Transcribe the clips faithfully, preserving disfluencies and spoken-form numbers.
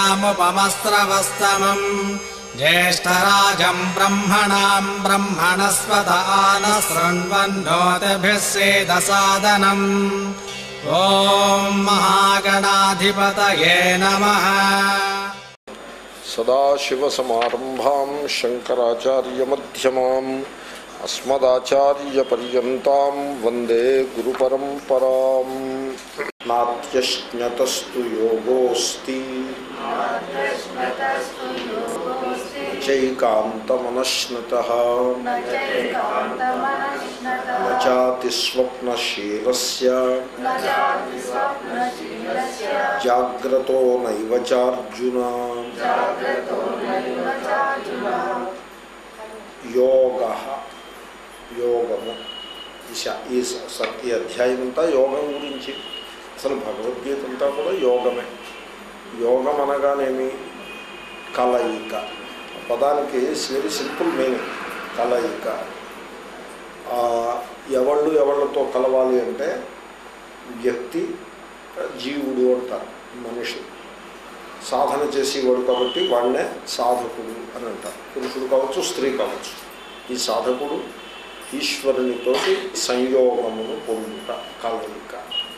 ज्येष्ठराजम् ब्रह्मणाम् ब्रह्मणस्पत आनः शृण्वन्नोतिभिः सेदसादनम्। ॐ महागणाधिपतये नमः। सदाशिवसमारम्भां शङ्कराचार्यमध्यमाम् अस्मदाचार्यपर्यन्तां वन्दे गुरुपरम्पराम्। नात्यश्नतस्तु योगोऽस्ति चैकान्तमनश्नतः न चातिस्वप्नशीलस्य जाग्रतो नैव चार्जुन। योगः యోగము ఈ ఈ అధ్యాయం అంతా యోగం గురించి. అసలు భగవద్గీత అంతా కూడా యోగమే. యోగం అనగానేమి? కలయిక. పదానికి వెరీ సింపుల్ మీనింగ్ కలయిక. ఎవళ్ళు ఎవళ్ళతో కలవాలి అంటే వ్యక్తి జీవుడు అంటారు. మనిషి సాధన చేసేవాడు కాబట్టి వాడినే సాధకుడు అని అంటారు. పురుషుడు కావచ్చు, స్త్రీ కావచ్చు. ఈ సాధకుడు ఈశ్వరునితోటి సంయోగమును పొందుట కలయిక.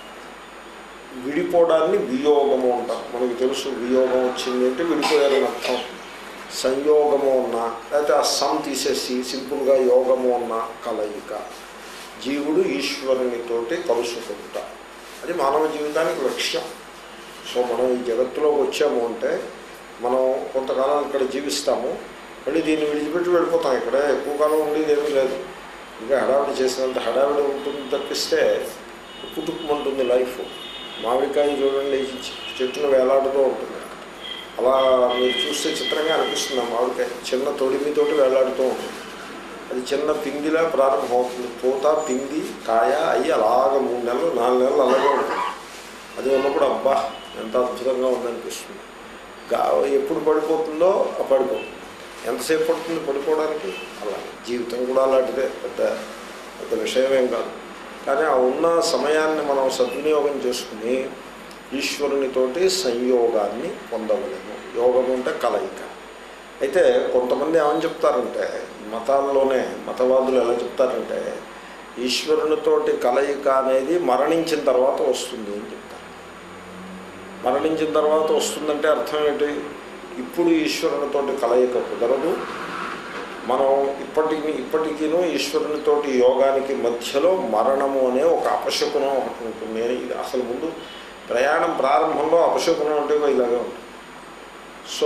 విడిపోవడాన్ని వియోగము అంటారు. మనకు తెలుసు వియోగం వచ్చింది అంటే విడిపోయారని అర్థం. సంయోగము ఉన్నా లేకపోతే ఆ సం తీసేసి సింపుల్గా యోగము ఉన్న కలయిక. జీవుడు ఈశ్వరునితోటి కలుసుకుంట. అది మానవ జీవితానికి లక్ష్యం. సో మనం ఈ జగత్తులోకి వచ్చాము అంటే మనం కొంతకాలం ఇక్కడ జీవిస్తాము, మళ్ళీ దీన్ని విడిచిపెట్టి వెళ్ళిపోతాం. ఇక్కడ ఎక్కువ కాలం ఉండేది ఏమీ లేదు. ఇంకా హడావిడి చేసినంత హడావిడి ఉంటుంది తప్పిస్తే పుట్టుకుమంటుంది లైఫ్. మామిడికాయ చూడండి, చెట్టును వేలాడుతూ ఉంటుంది. అలా మీరు చూస్తే చిత్రంగా అనిపిస్తుంది. మామిడికాయ చిన్న తొడిమితోటి వేలాడుతూ ఉంటుంది. అది చిన్న పిందిలా ప్రారంభమవుతుంది. పూత, పిండి, కాయ అయ్యి అలాగ మూడు నెలలు నాలుగు నెలలు అలాగే ఉంటుంది. అది ఉన్నప్పుడు అబ్బా ఎంత అద్భుతంగా ఉందనిపిస్తుంది. గా ఎప్పుడు పడిపోతుందో ఆ పడిపోతుంది. ఎంతసేపు పడుతుంది పడిపోవడానికి? అలా జీవితం కూడా అలాంటిదే. పెద్ద పెద్ద విషయమేం కాదు. కానీ ఆ ఉన్న సమయాన్ని మనం సద్వినియోగం చేసుకుని ఈశ్వరునితోటి సంయోగాన్ని పొందవలేము. యోగం అంటే కలయిక. అయితే కొంతమంది ఏమని చెప్తారంటే, మతాల్లోనే మతవాదులు ఎలా చెప్తారంటే ఈశ్వరునితోటి కలయిక అనేది మరణించిన తర్వాత వస్తుంది అని చెప్తారు. మరణించిన తర్వాత వస్తుందంటే అర్థం ఏంటి? ఇప్పుడు ఈశ్వరునితోటి కలయిక కుదరదు. మనం ఇప్పటికి ఇప్పటికీనూ ఈశ్వరునితోటి యోగానికి మధ్యలో మరణము అనే ఒక అపశకునం ఒకటి ఉంటుంది. ఇది అసలు ముందు ప్రయాణం ప్రారంభంలో అపశకునం అంటే ఇలాగే ఉంటుంది. సో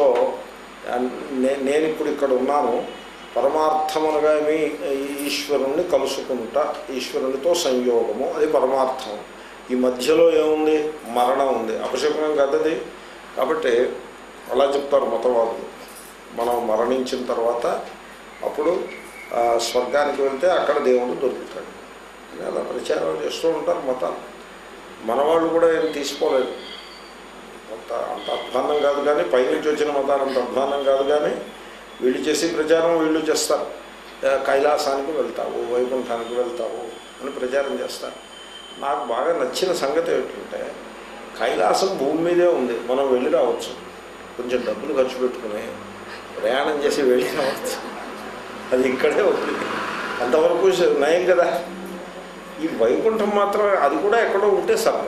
నేను ఇప్పుడు ఇక్కడ ఉన్నాను, పరమార్థమునగా మీ ఈశ్వరుణ్ణి కలుసుకుంటా, ఈశ్వరునితో సంయోగము, అది పరమార్థం. ఈ మధ్యలో ఏముంది? మరణం ఉంది. అపశకునం కదది. కాబట్టి అలా చెప్తారు మతవాదులు. మనం మరణించిన తర్వాత అప్పుడు స్వర్గానికి వెళ్తే అక్కడ దేవుడు దొరుకుతాడు అని అలా ప్రచారం చేస్తూ ఉంటారు మతాలు. మనవాళ్ళు కూడా ఏం తీసుకోలేదు. అంత అంత అధ్వాన్నం కాదు కానీ, పైనుంచి వచ్చిన మతాలు అంత అధ్వాన్నం కాదు కానీ వీళ్ళు చేసే ప్రచారం వీళ్ళు చేస్తారు. కైలాసానికి వెళ్తావు, వైకుంఠానికి వెళ్తావు అని ప్రచారం చేస్తారు. నాకు బాగా నచ్చిన సంగతి ఏంటంటే, కైలాసం భూమి మీదే ఉంది, మనం వెళ్ళి రావచ్చు. కొంచెం డబ్బులు ఖర్చు పెట్టుకుని ప్రయాణం చేసి వెళ్ళి రావచ్చు. అది ఇక్కడే ఉంది. అంతవరకు నయం కదా. ఈ వైకుంఠం మాత్రం అది కూడా ఎక్కడో ఉంటే సర్వం.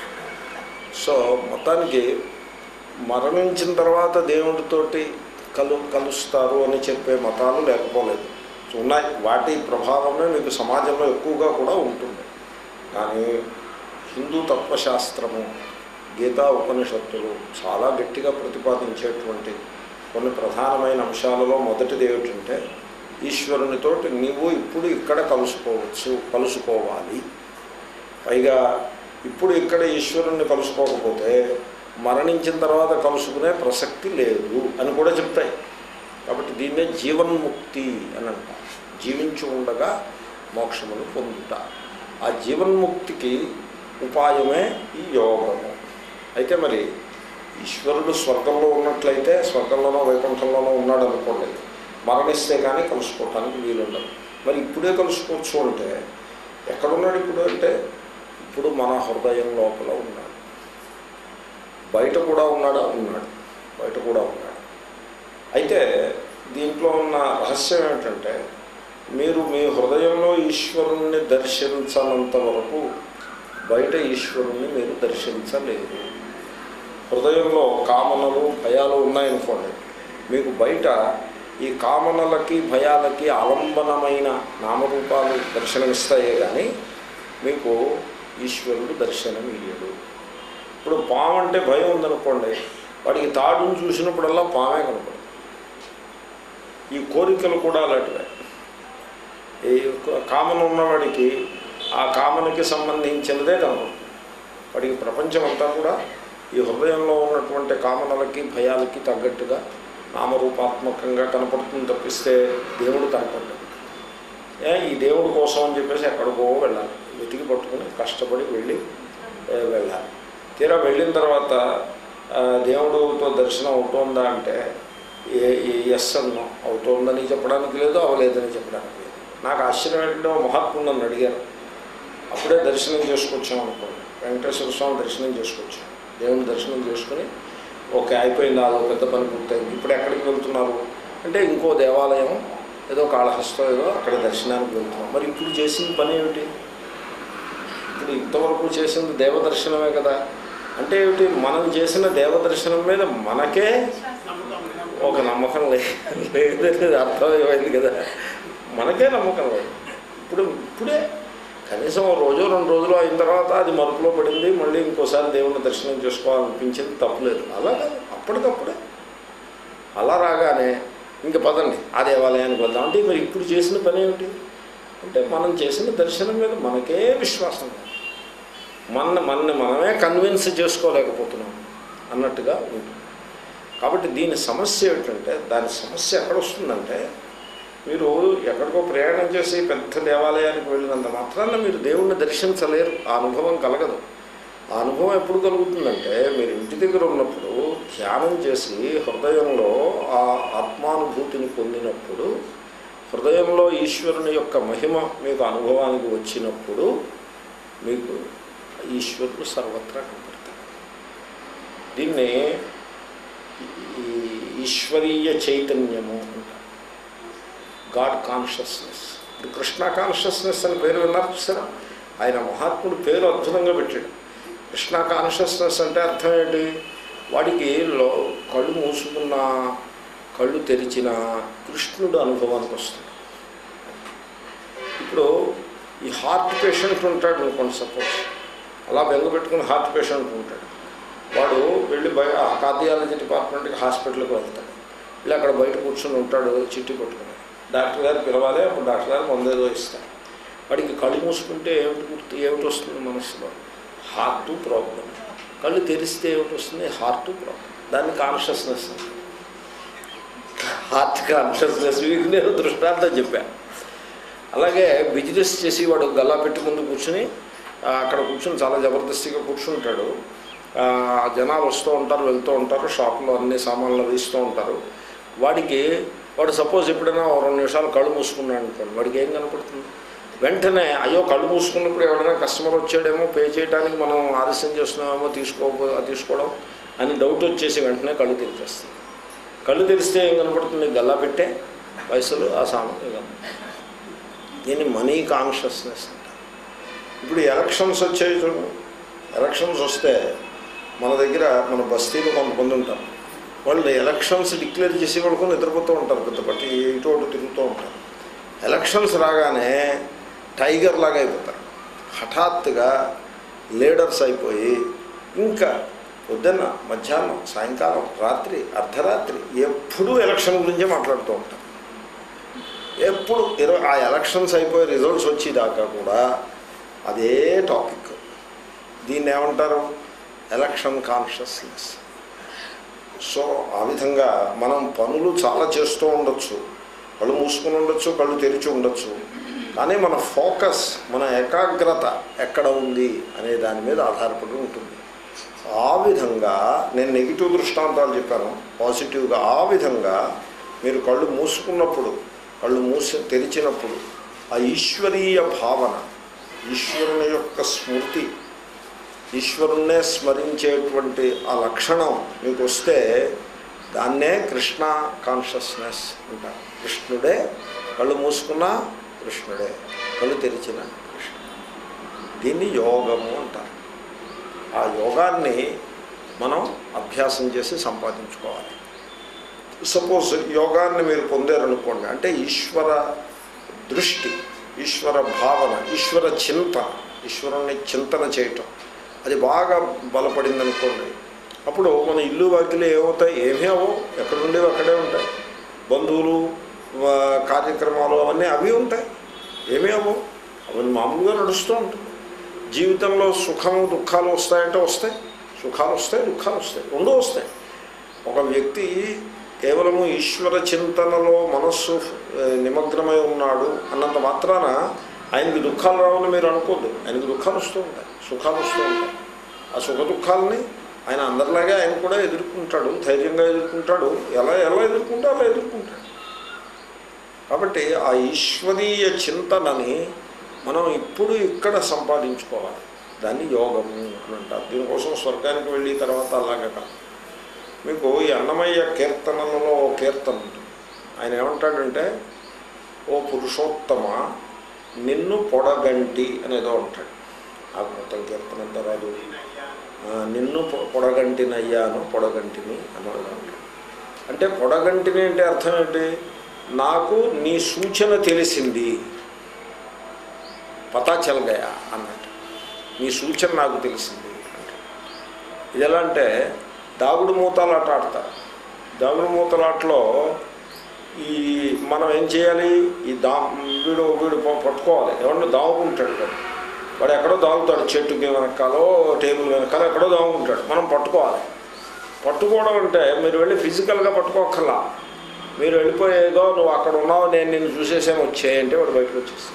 సో మొత్తానికి మరణించిన తర్వాత దేవుడితోటి కలు కలుస్తారు అని చెప్పే మతాలు లేకపోలేదు, ఉన్నాయి. వాటి ప్రభావమే మీకు సమాజంలో ఎక్కువగా కూడా ఉంటుంది. కానీ హిందూ తత్వశాస్త్రము, గీతా ఉపనిషత్తులు చాలా గట్టిగా ప్రతిపాదించేటువంటి కొన్ని ప్రధానమైన అంశాలలో మొదటిది ఏమిటంటే, ఈశ్వరునితోటి నీవు ఇప్పుడు ఇక్కడ కలుసుకోవచ్చు, కలుసుకోవాలి. పైగా ఇప్పుడు ఇక్కడ ఈశ్వరుణ్ణి కలుసుకోకపోతే మరణించిన తర్వాత కలుసుకునే ప్రసక్తి లేదు అని కూడా చెప్తాయి. కాబట్టి దీన్నే జీవన్ముక్తి అని అంటారు. జీవించి ఉండగా మోక్షమును పొందుట. ఆ జీవన్ముక్తికి ఉపాయమే ఈ యోగము. అయితే మరి ఈశ్వరుడు స్వర్గంలో ఉన్నట్లయితే, స్వర్గంలోనో వైకుంఠంలోనో ఉన్నాడు అనుకోండి, మరణిస్తే కానీ కలుసుకోవటానికి వీలుండదు. మరి ఇప్పుడే కలుసుకోవచ్చు అంటే ఎక్కడున్నాడు ఇప్పుడు అంటే, ఇప్పుడు మన హృదయం లోపల ఉన్నాడు. బయట కూడా ఉన్నాడా? ఉన్నాడు. కూడా ఉన్నాడు. అయితే దీంట్లో ఉన్న రహస్యం ఏమిటంటే మీరు మీ హృదయంలో ఈశ్వరుణ్ణి దర్శించనంత వరకు బయట ఈశ్వరుణ్ణి మీరు దర్శించలేరు. హృదయంలో కామనలు భయాలు ఉన్నాయనుకోండి, మీకు బయట ఈ కామనలకి భయాలకి ఆలంబనమైన నామరూపాలు దర్శనమిస్తాయే కానీ మీకు ఈశ్వరుడు దర్శనం ఇయ్యడు. ఇప్పుడు పాము అంటే భయం ఉందనుకోండి, వాడికి తాడును చూసినప్పుడల్లా పామే కనపడదు. ఈ కోరికలు కూడా అలాంటివే. ఈ కామన ఉన్నవాడికి ఆ కామనకి సంబంధించినదే కనపడుతుంది. వాడికి ప్రపంచం అంతా కూడా ఈ హృదయంలో ఉన్నటువంటి కామనలకి భయాలకి తగ్గట్టుగా నామరూపాత్మకంగా కనపడుతుంది తప్పిస్తే దేవుడు కనపడ్డాడు. ఏ ఈ దేవుడి కోసం అని చెప్పేసి ఎక్కడికో వెళ్ళాలి, వెతికి పట్టుకుని కష్టపడి వెళ్ళి వెళ్ళాలి. తీరా వెళ్ళిన తర్వాత దేవుడితో దర్శనం అవుతోందా అంటే ఎస్ అన్నో అవుతోందని చెప్పడానికి లేదు, అవలేదని చెప్పడానికి లేదు. నాకు ఆశ్చర్యం ఏంటంటే మహాత్ముడు నన్ను అడిగారు, అప్పుడే దర్శనం చేసుకొచ్చాం అనుకోండి, వెంకటేశ్వర స్వామి దర్శనం చేసుకొచ్చాం, దేవుని దర్శనం చేసుకుని ఓకే అయిపోయింది, అదో పెద్ద పని పూర్తయింది, ఇప్పుడు ఎక్కడికి వెళ్తున్నారు అంటే ఇంకో దేవాలయం ఏదో కాళహస్తం ఏదో అక్కడ దర్శనానికి వెళ్తున్నాం. మరి ఇప్పుడు చేసిన పని ఏమిటి? ఇప్పుడు ఇంతవరకు చేసింది దేవదర్శనమే కదా. అంటే ఏమిటి? మనం చేసిన దేవదర్శనం మీద మనకే ఒక నమ్మకం లేదు, అర్థమైంది కదా, మనకే నమ్మకం లేదు. ఇప్పుడు ఇప్పుడే కనీసం రోజు రెండు రోజులు అయిన తర్వాత అది మరుపులో పడింది, మళ్ళీ ఇంకోసారి దేవుని దర్శనం చేసుకోవాలనిపించింది, తప్పులేదు. అలా అప్పటికప్పుడే అలా రాగానే ఇంక పదండి ఆ దేవాలయానికి వెళ్దాం అంటే మరి ఇప్పుడు చేసిన పని ఏమిటి అంటే మనం చేసిన దర్శనం మీద మనకే విశ్వాసం లేదు, మన మనని మనమే కన్విన్స్ చేసుకోలేకపోతున్నాం అన్నట్టుగా ఉంటుంది. కాబట్టి దీని సమస్య ఏమిటంటే, దాని సమస్య ఎక్కడ వస్తుందంటే, మీరు ఎక్కడికో ప్రయాణం చేసి పెద్ద దేవాలయానికి వెళ్ళినంత మాత్రాన మీరు దేవుణ్ణి దర్శించలేరు, ఆ అనుభవం కలగదు. ఆ అనుభవం ఎప్పుడు కలుగుతుందంటే, మీరు ఇంటి దగ్గర ఉన్నప్పుడు ధ్యానం చేసి హృదయంలో ఆ ఆత్మానుభూతిని పొందినప్పుడు, హృదయంలో ఈశ్వరుని యొక్క మహిమ మీకు అనుభవానికి వచ్చినప్పుడు మీకు ఈశ్వరుడు సర్వత్రా కనపడతాడు. దీన్ని ఈశ్వరీయ చైతన్యము అంటారు, గాడ్ కాన్షియస్నెస్. ఇప్పుడు కృష్ణ కాన్షియస్నెస్ అని పేరు విన్నారు చూసారా? ఆయన మహాత్ముడు పేరు అద్భుతంగా పెట్టాడు. కృష్ణ కాన్షియస్నెస్ అంటే అర్థం ఏంటి? వాడికి లో కళ్ళు మూసుకున్న కళ్ళు తెరిచిన కృష్ణుడు అనుభవానికి వస్తుంది. ఇప్పుడు ఈ హార్ట్ పేషెంట్ ఉంటాడు అనుకోండి, సపోజ్ అలా బెంగ పెట్టుకుని హార్ట్ పేషెంట్ ఉంటాడు, వాడు వెళ్ళి బయ కార్డియాలజీ డిపార్ట్మెంట్కి హాస్పిటల్కి వెళ్తాడు, వెళ్ళి అక్కడ బయట కూర్చొని ఉంటాడు చిట్టి పట్టుకుని, డాక్టర్ గారు పిలవాలి, అప్పుడు డాక్టర్ గారు మందేదో ఇస్తారు. వాడికి కళ్ళు మూసుకుంటే ఏమిటి గుర్తు ఏమిటి వస్తుంది మనసులో? Heart problem. కళ్ళు తెరిస్తే ఏమిటి వస్తుంది? Heart problem. దాన్ని కాన్షియస్నెస్, హార్ట్ కాన్షియస్నెస్. మీకు నేను దృష్టాంతం చెప్పాను. అలాగే బిజినెస్ చేసి వాడు గల్లా పెట్టి ముందు కూర్చుని అక్కడ కూర్చొని చాలా జబర్దస్తిగా కూర్చుంటాడు, జనాలు వస్తూ ఉంటారు వెళ్తూ ఉంటారు, షాపులో అన్ని సామాన్లు వేస్తూ ఉంటారు. వాడికి వాడు సపోజ్ ఎప్పుడైనా రెండు నిమిషాలు కళ్ళు మూసుకున్నాడు అనుకోండి, వాడికి ఏం కనపడుతుంది? వెంటనే అయ్యో కళ్ళు మూసుకున్నప్పుడు ఎవరైనా కస్టమర్ వచ్చాడేమో, పే చేయడానికి మనం ఆలస్యం చేస్తున్నామేమో, తీసుకో తీసుకోవడం అని డౌట్ వచ్చేసి వెంటనే కళ్ళు తెరిచేస్తుంది. కళ్ళు తెరిస్తే ఏం కనపడుతుంది? గల్లా పెట్టే పైసలు ఆ సామాన్లు కనపడుతుంది. దీన్ని మనీ కాన్షియస్నెస్ అంట. ఇప్పుడు ఎలక్షన్స్ వచ్చాయి చూడండి, ఎలక్షన్స్ వస్తే మన దగ్గర మన బస్తీలో కొంతమంది ఉంటారు, వాళ్ళు ఎలక్షన్స్ డిక్లేర్ చేసి పడుకొని నిద్రపోతూ ఉంటారు, పెద్ద పట్టి ఇటు అటు తిరుగుతూ ఉంటారు. ఎలక్షన్స్ రాగానే టైగర్ లాగా అయిపోతారు, హఠాత్తుగా లీడర్స్ అయిపోయి ఇంకా పొద్దున్న మధ్యాహ్నం సాయంకాలం రాత్రి అర్ధరాత్రి ఎప్పుడూ ఎలక్షన్ గురించే మాట్లాడుతూ ఉంటారు. ఎప్పుడు ఇరవై ఆ ఎలక్షన్స్ అయిపోయి రిజల్ట్స్ వచ్చేదాకా కూడా అదే టాపిక్. దీన్ని ఏమంటారు? Election consciousness. సో ఆ విధంగా మనం పనులు చాలా చేస్తూ ఉండొచ్చు, కళ్ళు మూసుకుని ఉండొచ్చు, కళ్ళు తెరిచి ఉండొచ్చు, కానీ మన ఫోకస్, మన ఏకాగ్రత ఎక్కడ ఉంది అనే దాని మీద ఆధారపడి ఉంటుంది. ఆ విధంగా నేను నెగిటివ్ దృష్టాంతాలు చెప్పాను, పాజిటివ్గా ఆ విధంగా మీరు కళ్ళు మూసుకున్నప్పుడు, కళ్ళు మూసి తెరిచినప్పుడు ఆ ఈశ్వరీయ భావన, ఈశ్వరుని యొక్క స్మృతి, ఈశ్వరుణ్ణే స్మరించేటువంటి ఆ లక్షణం మీకు వస్తే దాన్నే కృష్ణ కాన్షియస్నెస్ అంటారు. కృష్ణుడే, కళ్ళు మూసుకున్నా కృష్ణుడే, కళ్ళు తెరిచిన కృష్ణుడు. దీన్ని యోగము అంటారు. ఆ యోగాన్ని మనం అభ్యాసం చేసి సంపాదించుకోవాలి. సపోజ్ యోగాన్ని మీరు పొందారనుకోండి, అంటే ఈశ్వర దృష్టి, ఈశ్వర భావన, ఈశ్వర చింతన, ఈశ్వరుణ్ణి చింతన చేయటం అది బాగా బలపడింది అనుకోండి, అప్పుడు మన ఇల్లు వాకిలు ఏమవుతాయి? ఏమీ అవో, ఎక్కడ ఉండేవి అక్కడే ఉంటాయి. బంధువులు, కార్యక్రమాలు అవన్నీ అవి ఉంటాయి, ఏమీ అవో, అవన్నీ మామూలుగా నడుస్తూ ఉంటుంది. జీవితంలో సుఖము దుఃఖాలు వస్తాయంటే వస్తాయి, సుఖాలు వస్తాయి, దుఃఖాలు వస్తాయి, రెండూ వస్తాయి. ఒక వ్యక్తి కేవలము ఈశ్వర చింతనలో మనస్సు నిమగ్నమై ఉన్నాడు అన్నంత మాత్రాన ఆయనకి దుఃఖాలు రావని మీరు అనుకోద్దు. ఆయనకి దుఃఖాలు వస్తూ ఉంటాయి, సుఖాలు వస్తూ ఉంటాయి. ఆ సుఖ దుఃఖాలని ఆయన అందరిలాగే ఆయన కూడా ఎదుర్కొంటాడు, ధైర్యంగా ఎదుర్కొంటాడు. ఎలా ఎలా ఎదుర్కొంటే అలా ఎదుర్కొంటాడు. కాబట్టి ఆ ఈశ్వరీయ చింతనని మనం ఇప్పుడు ఇక్కడ సంపాదించుకోవాలి. దాన్ని యోగము అని అంటారు. దీనికోసం స్వర్గానికి వెళ్ళి తర్వాత అలాగే కాదు. మీకు ఈ అన్నమయ్య కీర్తనలలో ఓ కీర్తన ఉంటుంది. ఆయన ఏమంటాడంటే, ఓ పురుషోత్తమ నిన్ను పొడగంటి అనేదో అంటాడు. ఆ మొత్తం కీర్తన అంతా రాదు. నిన్ను పొడగంటినయ్యాను, పొడగంటిని అన్నది అంటాడు. అంటే పొడగంటిని అంటే అర్థం ఏంటి? నాకు నీ సూచన తెలిసింది, పతా చల్గయా అన్నట్టు. నీ సూచన నాకు తెలిసింది అంటే ఇది ఎలా అంటే, దాగుడు మూతలాట ఆడతారు. దాగుడు మూతలాటలో ఈ మనం ఏం చేయాలి? ఈ దా వీడు వీడు పట్టుకోవాలి. ఎవరినో దాగుకుంటాడు కదా, వాడు ఎక్కడో దాగుతాడు, చెట్టుకి వెనకాలో టేబుల్ వెనకాల ఎక్కడో దాగుకుంటాడు. మనం పట్టుకోవాలి. పట్టుకోవడం అంటే మీరు వెళ్ళి ఫిజికల్గా పట్టుకోక్కర్లా. మీరు వెళ్ళిపోయేదో నువ్వు అక్కడ ఉన్నావు, నేను నిన్ను చూసేసాను, వచ్చేయంటే వాడు బయటకు వచ్చేస్తాడు.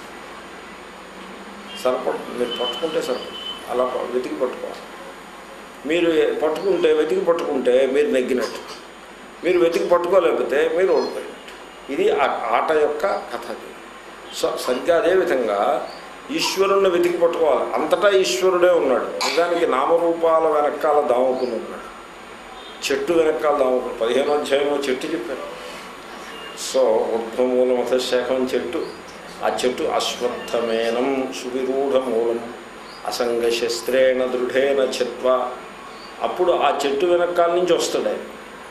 సరిపడు, మీరు పట్టుకుంటే సరిపడు, అలా వెతికి పట్టుకోవాలి. మీరు పట్టుకుంటే వెతికి పట్టుకుంటే మీరు నెగ్గినట్టు, మీరు వెతికి పట్టుకోలేకపోతే మీరు ఓడిపోయినట్టు. ఇది ఆట యొక్క కథ. సో సరిగ్గా అదేవిధంగా ఈశ్వరుణ్ణి వెతికి పట్టుకోవాలి. అంతటా ఈశ్వరుడే ఉన్నాడు. నిజానికి నామరూపాల వెనకాల దాముకుని ఉన్నాడు. చెట్టు వెనకాల దాముకుని పదిహేను అధ్యాయంలో చెట్టు చెప్పారు. సో ఉద్భమూల మతశాఖం చెట్టు. ఆ చెట్టు అశ్వత్థమేనం సువిరూఢ మూలం అసంగ శస్త్రేణ దృఢేన ఛత్వ. అప్పుడు ఆ చెట్టు వెనకాల నుంచి వస్తాడు ఆయన.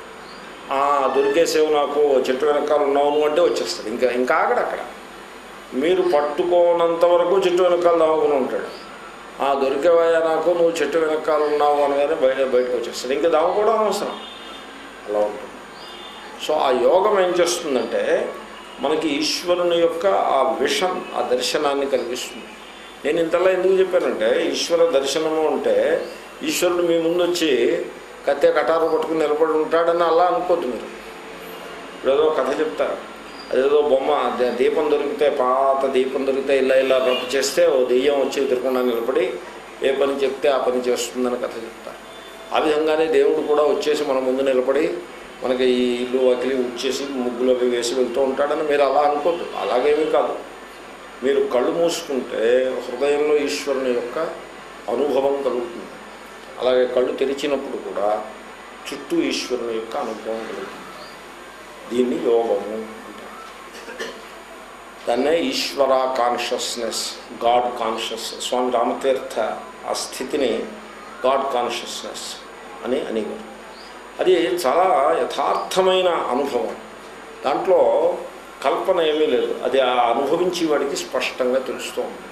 దొరికేసేవు నాకు, చెట్టు వెనకాల ఉన్నావు అంటే వచ్చేస్తాడు. ఇంకా ఇంకా ఆగడు అక్కడ. మీరు పట్టుకోనంత వరకు చెట్టు వెనకాల దాముకుని ఉంటాడు. ఆ దొరికేవాయా నాకు, నువ్వు చెట్టు వెనకాల ఉన్నావు అనగానే బయట బయటకు వచ్చేస్తాడు. ఇంకా దాముకోవడం అవసరం. అలా ఉంటుంది. సో ఆ యోగం ఏం చేస్తుందంటే మనకి ఈశ్వరుని యొక్క ఆ విషన్, ఆ దర్శనాన్ని కలిగిస్తుంది. నేను ఇంతలా ఎందుకు చెప్పానంటే, ఈశ్వర దర్శనము అంటే ఈశ్వరుడు మీ ముందు వచ్చి కత్తే కటారు పట్టుకుని నిలబడి ఉంటాడని అలా అనుకోద్దు. మీరు ఇప్పుడేదో కథ చెప్తారు, అదేదో బొమ్మ దీపం దొరికితే, పాత దీపం దొరికితే ఇలా ఇలా రప్పు చేస్తే ఓ దెయ్యం వచ్చి ఎదుర్కొన్నా నిలబడి ఏ పని చెప్తే ఆ పని చేస్తుందని కథ చెప్తారు. ఆ విధంగానే దేవుడు కూడా వచ్చేసి మన ముందు నిలబడి మనకి ఈ ఇల్లు వాకిలి ఉచ్చేసి ముగ్గులు అవి వేసి వెళ్తూ ఉంటాడని మీరు అలా అనుకోద్దు. అలాగేమీ కాదు. మీరు కళ్ళు మూసుకుంటే హృదయంలో ఈశ్వరుని యొక్క అనుభవం కలుగుతుంది. అలాగే కళ్ళు తెరిచినప్పుడు కూడా చుట్టూ ఈశ్వరుని యొక్క అనుభవం కలుగుతుంది. దీన్ని యోగము అంటారు. దాన్నే Ishwara consciousness, god consciousness. Swami Ramatirtha ఆ స్థితిని గాడ్ కాన్షియస్నెస్ అని అనేవారు. అది చాలా యథార్థమైన అనుభవం. దాంట్లో కల్పన ఏమీ లేదు. అది ఆ అనుభవించే వాడికి స్పష్టంగా తెలుస్తూ ఉంది.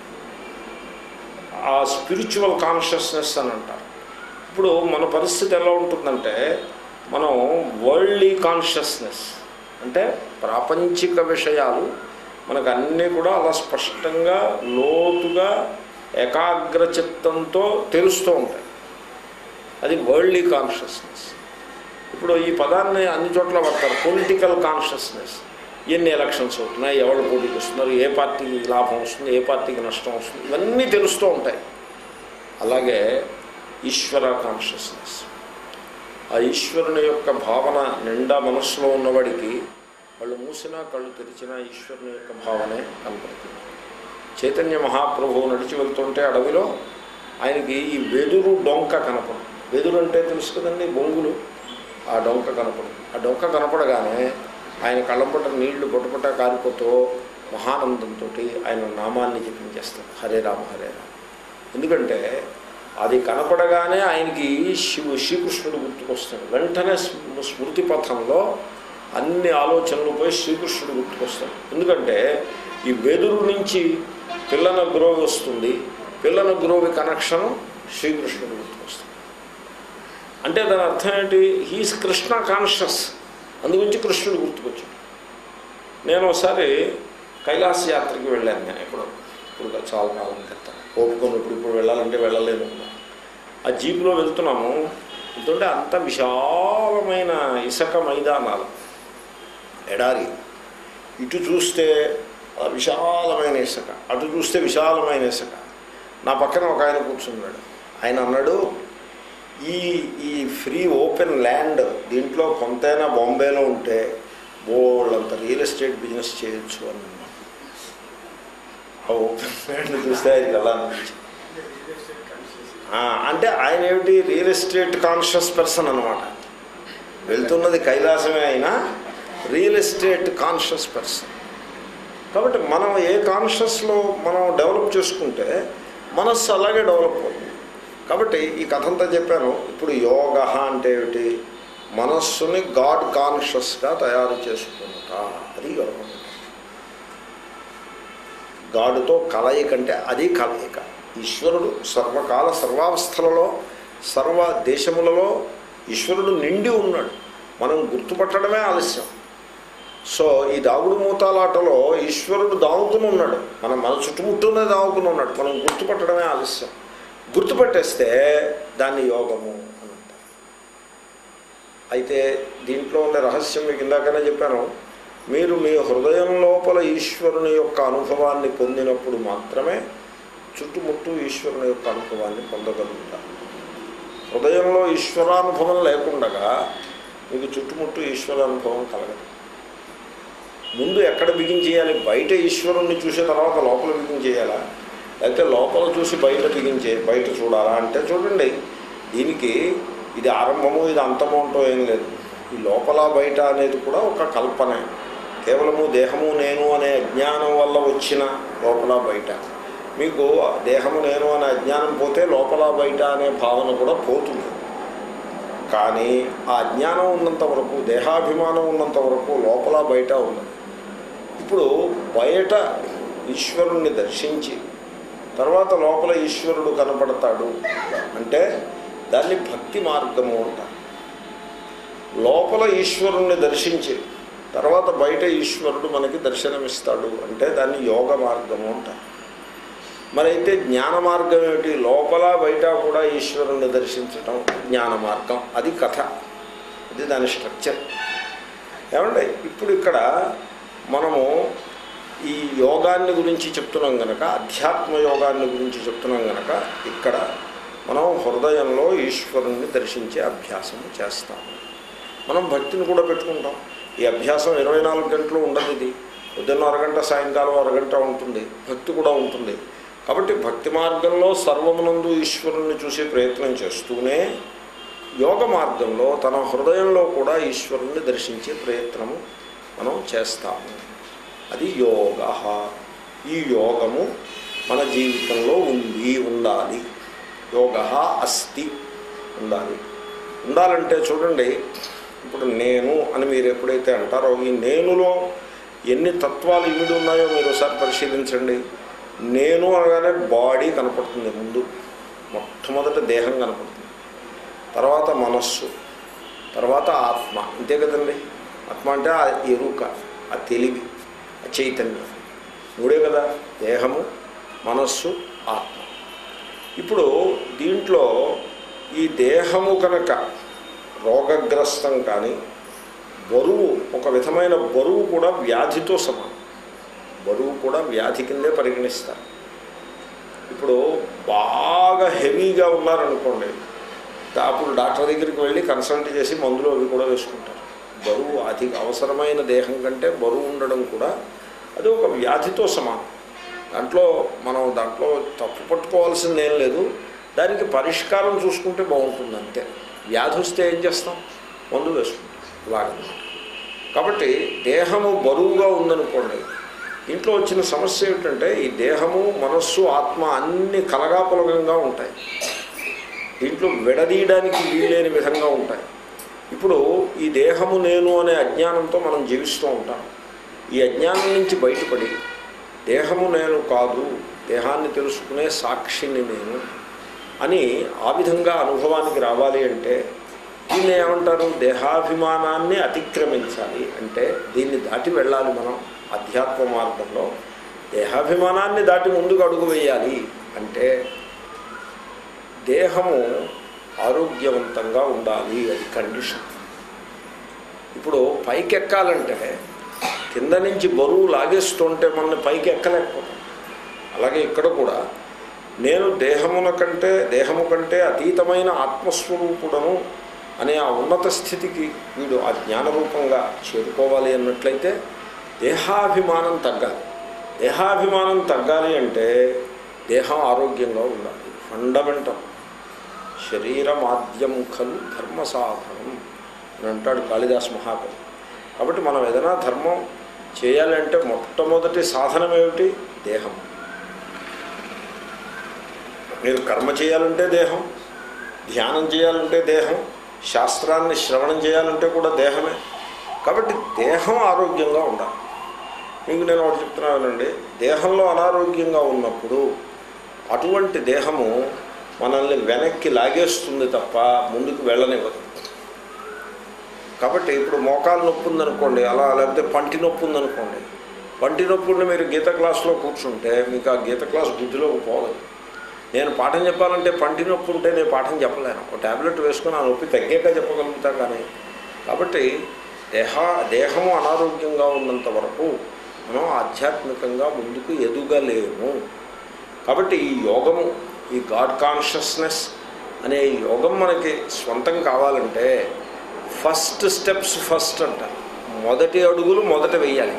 ఆ స్పిరిచువల్ కాన్షియస్నెస్ అని అంటారు. ఇప్పుడు మన పరిస్థితి ఎలా ఉంటుందంటే, మనం వరల్డ్లీ కాన్షియస్నెస్ అంటే ప్రాపంచిక విషయాలు మనకు అన్నీ కూడా అలా స్పష్టంగా లోతుగా ఏకాగ్రచిత్తంతో తెలుస్తూ ఉంటాయి. అది వరల్డ్లీ కాన్షియస్నెస్. ఇప్పుడు ఈ పదాన్ని అన్ని చోట్ల వాడతారు. Political consciousness. ఎన్ని ఎలక్షన్స్ అవుతున్నాయి, ఎవరు పోటీకి వస్తున్నారు, ఏ పార్టీకి లాభం వస్తుంది, ఏ పార్టీకి నష్టం వస్తుంది, ఇవన్నీ తెలుస్తూ ఉంటాయి. అలాగే ఈశ్వర కాన్షియస్నెస్. ఆ ఈశ్వరుని యొక్క భావన నిండా మనస్సులో ఉన్నవాడికి కళ్ళు మూసినా కళ్ళు తెరిచినా ఈశ్వరుని యొక్క భావనే కనపడుతుంది. చైతన్య మహాప్రభువు నడిచి వెళ్తుంటే అడవిలో ఆయనకి ఈ వెదురు డొంక కనపడుతుంది. వెదురు అంటే తెలుసు కదండి, బొంగులు. ఆ ఆ డొంక కనపడదు. ఆ డొంక కనపడగానే ఆయన కళ్ళంపట నీళ్లు బొటపట కారిపోతూ మహానందంతో ఆయన నామాన్ని జపించేస్తాడు, హరే రామ హరే రామ. ఎందుకంటే అది కనపడగానే ఆయనకి శివు శ్రీకృష్ణుడు గుర్తుకొస్తాడు. వెంటనే స్మృతి పథంలో అన్ని ఆలోచనలు పోయి శ్రీకృష్ణుడు గుర్తుకొస్తాడు. ఎందుకంటే ఈ వెదురు నుంచి పిల్లన గ్రోవి వస్తుంది, పిల్లన గ్రోవి కనెక్షను శ్రీకృష్ణుడు గుర్తుకొస్తాడు. అంటే దాని అర్థం ఏంటి? హీస్ కృష్ణ కాన్షియస్, అందుగురించి కృష్ణుడు గుర్తుకొచ్చాడు. నేను ఒకసారి కైలాస యాత్రకి వెళ్ళాను. నేను ఎప్పుడో ఇప్పుడు చాలా కాలం క్రితం ఓపుకున్నప్పుడు, ఇప్పుడు వెళ్ళాలంటే వెళ్ళలేను. ఆ జీపులో వెళ్తున్నాము, వెళ్తుంటే అంత విశాలమైన ఇసుక మైదానాలు, ఎడారి. ఇటు చూస్తే విశాలమైన ఇసుక, అటు చూస్తే విశాలమైన ఇసుక. నా పక్కన ఒక ఆయన కూర్చున్నాడు. ఆయన అన్నాడు, ఈ ఈ ఫ్రీ ఓపెన్ ల్యాండ్ దీంట్లో కొంతైనా బాంబేలో ఉంటే బోళ్ళంత రియల్ ఎస్టేట్ బిజినెస్ చేయొచ్చు అని. ఆ ఓపెన్ ల్యాండ్ చూస్తే ఆయనకి ఎలా అనిపించింది అంటే ఆయన ఏమిటి రియల్ ఎస్టేట్ కాన్షియస్ పర్సన్ అనమాట. వెళ్తున్నది కైలాసమే అయినా రియల్ ఎస్టేట్ కాన్షియస్ పర్సన్. కాబట్టి మనం ఏ కాన్షియస్లో మనం డెవలప్ చేసుకుంటే మనస్సు అలాగే డెవలప్ అవుతుంది. కాబట్టి ఈ కథ అంతా చెప్పాను. ఇప్పుడు యోగా అంటే ఏమిటి? మనస్సుని గాడ్ కాన్షియస్గా తయారు చేసుకుంటా, అది యోగం. గాడుతో కలయిక అంటే అది కలయిక. ఈశ్వరుడు సర్వకాల సర్వావస్థలలో సర్వ దేశములలో ఈశ్వరుడు నిండి ఉన్నాడు. మనం గుర్తుపట్టడమే ఆలస్యం. సో ఈ దాగుడు మూతాలాటలో ఈశ్వరుడు దాగుకుని ఉన్నాడు, మనం మన చుట్టుముట్టూనే దాగుకుని ఉన్నాడు, మనం గుర్తుపట్టడమే ఆలస్యం. గుర్తుపట్టేస్తే దాన్ని యోగము అని అంటారు. అయితే దీంట్లో ఉండే రహస్యం మీకు ఇందాకనే చెప్పాను. మీరు మీ హృదయం లోపల ఈశ్వరుని యొక్క అనుభవాన్ని పొందినప్పుడు మాత్రమే చుట్టుముట్టు ఈశ్వరుని యొక్క అనుభవాన్ని పొందగలుగుతారు. హృదయంలో ఈశ్వరానుభవం లేకుండగా మీకు చుట్టుముట్టు ఈశ్వరానుభవం కలగదు. ముందు ఎక్కడ బిగించేయాలి? బయట ఈశ్వరుణ్ణి చూసే తర్వాత లోపల బిగించేయాలా, లేకపోతే లోపల చూసి బయట బిగించే బయట చూడాలా? అంటే చూడండి, దీనికి ఇది ఆరంభము ఇది అంతము అంటూ ఏం లేదు. ఈ లోపల బయట అనేది కూడా ఒక కల్పనే. కేవలము దేహము నేను అనే అజ్ఞానం వల్ల వచ్చిన లోపల బయట. మీకు దేహము నేను అనే అజ్ఞానం పోతే లోపల బయట అనే భావన కూడా పోతుంది. కానీ ఆ అజ్ఞానం ఉన్నంత వరకు, దేహాభిమానం ఉన్నంత వరకు లోపల బయట ఉన్నది. ఇప్పుడు బయట ఈశ్వరుణ్ణి దర్శించి తర్వాత లోపల ఈశ్వరుడు కనపడతాడు అంటే దాన్ని భక్తి మార్గము అంటారు. లోపల ఈశ్వరుణ్ణి దర్శించి తర్వాత బయట ఈశ్వరుడు మనకి దర్శనమిస్తాడు అంటే దాన్ని యోగ మార్గము అంటారు. మరైతే జ్ఞాన మార్గం ఏమిటి? లోపల బయట కూడా ఈశ్వరుణ్ణి దర్శించటం జ్ఞాన మార్గం. అది కథ, అది దాని స్ట్రక్చర్. ఏమంటే ఇప్పుడు ఇక్కడ మనము ఈ యోగాన్ని గురించి చెప్తున్నాం కనుక, అధ్యాత్మ యోగాన్ని గురించి చెప్తున్నాం కనుక ఇక్కడ మనం హృదయంలో ఈశ్వరుణ్ణి దర్శించే అభ్యాసం చేస్తాము. మనం భక్తిని కూడా పెట్టుకుంటాం. ఈ అభ్యాసం ఇరవై నాలుగు గంటలు ఉండదు. ఇది పొద్దున్న అరగంట, సాయంకాలం అరగంట ఉంటుంది. భక్తి కూడా ఉంటుంది. కాబట్టి భక్తి మార్గంలో సర్వమునందు ఈశ్వరుణ్ణి చూసే ప్రయత్నం చేస్తూనే యోగ మార్గంలో తన హృదయంలో కూడా ఈశ్వరుణ్ణి దర్శించే ప్రయత్నము మనం చేస్తాము. అది యోగ. ఈ యోగము మన జీవితంలో ఉంది, ఉండాలి. యోగ అస్తి, ఉండాలి. ఉండాలంటే చూడండి, ఇప్పుడు నేను అని మీరు ఎప్పుడైతే అంటారో ఈ నేనులో ఎన్ని తత్వాలు ఇమిడి ఉన్నాయో మీరు ఒకసారి పరిశీలించండి. నేను అనగానే బాడీ కనపడుతుంది, ముందు మొట్టమొదట దేహం కనపడుతుంది, తర్వాత మనస్సు, తర్వాత ఆత్మ. అంతే కదండి. ఆత్మ అంటే ఆ ఎరుక, ఆ తెలివి, ఆ చైతన్యం, మూడే కదా. దేహము, మనస్సు, ఆత్మ. ఇప్పుడు దీంట్లో ఈ దేహము కనుక రోగగ్రస్తం కానీ, బరువు ఒక విధమైన బరువు కూడా వ్యాధితో సమానం. బరువు కూడా వ్యాధి కిందే పరిగణిస్తారు. ఇప్పుడు బాగా హెవీగా ఉన్నారనుకోండి, అప్పుడు డాక్టర్ దగ్గరికి వెళ్ళి కన్సల్ట్ చేసి మందులు అవి కూడా వేసుకుంటారు. బరువు అధిక అవసరమైన దేహం కంటే బరువు ఉండడం కూడా అది ఒక వ్యాధితో సమానం. దాంట్లో మనం దాంట్లో తప్పు పట్టుకోవాల్సింది ఏం లేదు. దానికి పరిష్కారం చూసుకుంటే బాగుంటుంది అంతే. వ్యాధి వస్తే ఏం చేస్తాం? మందు వేసుకుంటాం ఇలాగనమాట. కాబట్టి దేహము బరువుగా ఉందనుకోండి, ఇంట్లో వచ్చిన సమస్య ఏమిటంటే ఈ దేహము మనస్సు ఆత్మ అన్నీ కలగాపులగంగా ఉంటాయి, దీంట్లో విడదీయడానికి వీల్లేని విధంగా ఉంటాయి. ఇప్పుడు ఈ దేహము నేను అనే అజ్ఞానంతో మనం జీవిస్తూ ఉంటాం. ఈ అజ్ఞానం నుంచి బయటపడి దేహము నేను కాదు, దేహాన్ని తెలుసుకునే సాక్షిని నేను అని ఆ విధంగా అనుభవానికి రావాలి అంటే దీన్ని ఏమంటారు? దేహాభిమానాన్ని అతిక్రమించాలి అంటే దీన్ని దాటి వెళ్ళాలి. మనం అధ్యాత్మ మార్గంలో దేహాభిమానాన్ని దాటి ముందుకు అడుగు వేయాలి అంటే దేహము ఆరోగ్యవంతంగా ఉండాలి, అది కండిషన్. ఇప్పుడు పైకి ఎక్కాలంటే కింద నుంచి బరువు లాగేస్తుంటే మనల్ని పైకి ఎక్కలేకపోతాం. అలాగే ఇక్కడ కూడా నేను దేహమున కంటే దేహము కంటే అతీతమైన ఆత్మస్వరూపుడను అనే ఆ ఉన్నత స్థితికి వీడు ఆ జ్ఞానరూపంగా చేరుకోవాలి అన్నట్లయితే దేహాభిమానం తగ్గాలి. దేహాభిమానం తగ్గాలి అంటే దేహం ఆరోగ్యంగా ఉండాలి. ఫండమెంటల్. శరీరమాద్యం ఖలు ధర్మ సాధనం అని అంటాడు కాళిదాస్ మహాకవి. కాబట్టి మనం ఏదైనా ధర్మం చేయాలి అంటే మొట్టమొదటి సాధనం ఏమిటి? దేహం. మీరు కర్మ చేయాలంటే దేహం, ధ్యానం చేయాలంటే దేహం, శాస్త్రాన్ని శ్రవణం చేయాలంటే కూడా దేహమే. కాబట్టి దేహం ఆరోగ్యంగా ఉండాలి. మీకు నేను ఒకటి చెప్తున్నానండి, దేహంలో అనారోగ్యంగా ఉన్నప్పుడు అటువంటి దేహము మనల్ని వెనక్కి లాగేస్తుంది తప్ప ముందుకు వెళ్ళనివ్వదు. కాబట్టి ఇప్పుడు మోకాలు నొప్పి ఉందనుకోండి, అలా లేకపోతే పంటి నొప్పి ఉందనుకోండి, పంటి నొప్పుని మీరు గీత క్లాస్లో కూర్చుంటే మీకు ఆ గీత క్లాస్ బుద్ధిలోకి పోదు. నేను పాఠం చెప్పాలంటే పంటి నొప్పి ఉంటే నేను పాఠం చెప్పలేను, ఒక ట్యాబ్లెట్ వేసుకుని ఆ నొప్పి తగ్గాక చెప్పగలుగుతా. కానీ కాబట్టి దేహ దేహము అనారోగ్యంగా ఉన్నంత వరకు మనం ఆధ్యాత్మికంగా ముందుకు ఎదుగలేము. కాబట్టి ఈ యోగము, ఈ గాడ్ కాన్షియస్నెస్ అనే యోగం మనకి స్వంతం కావాలంటే ఫస్ట్ స్టెప్స్ ఫస్ట్ అంట, మొదటి అడుగులు మొదట వేయాలి.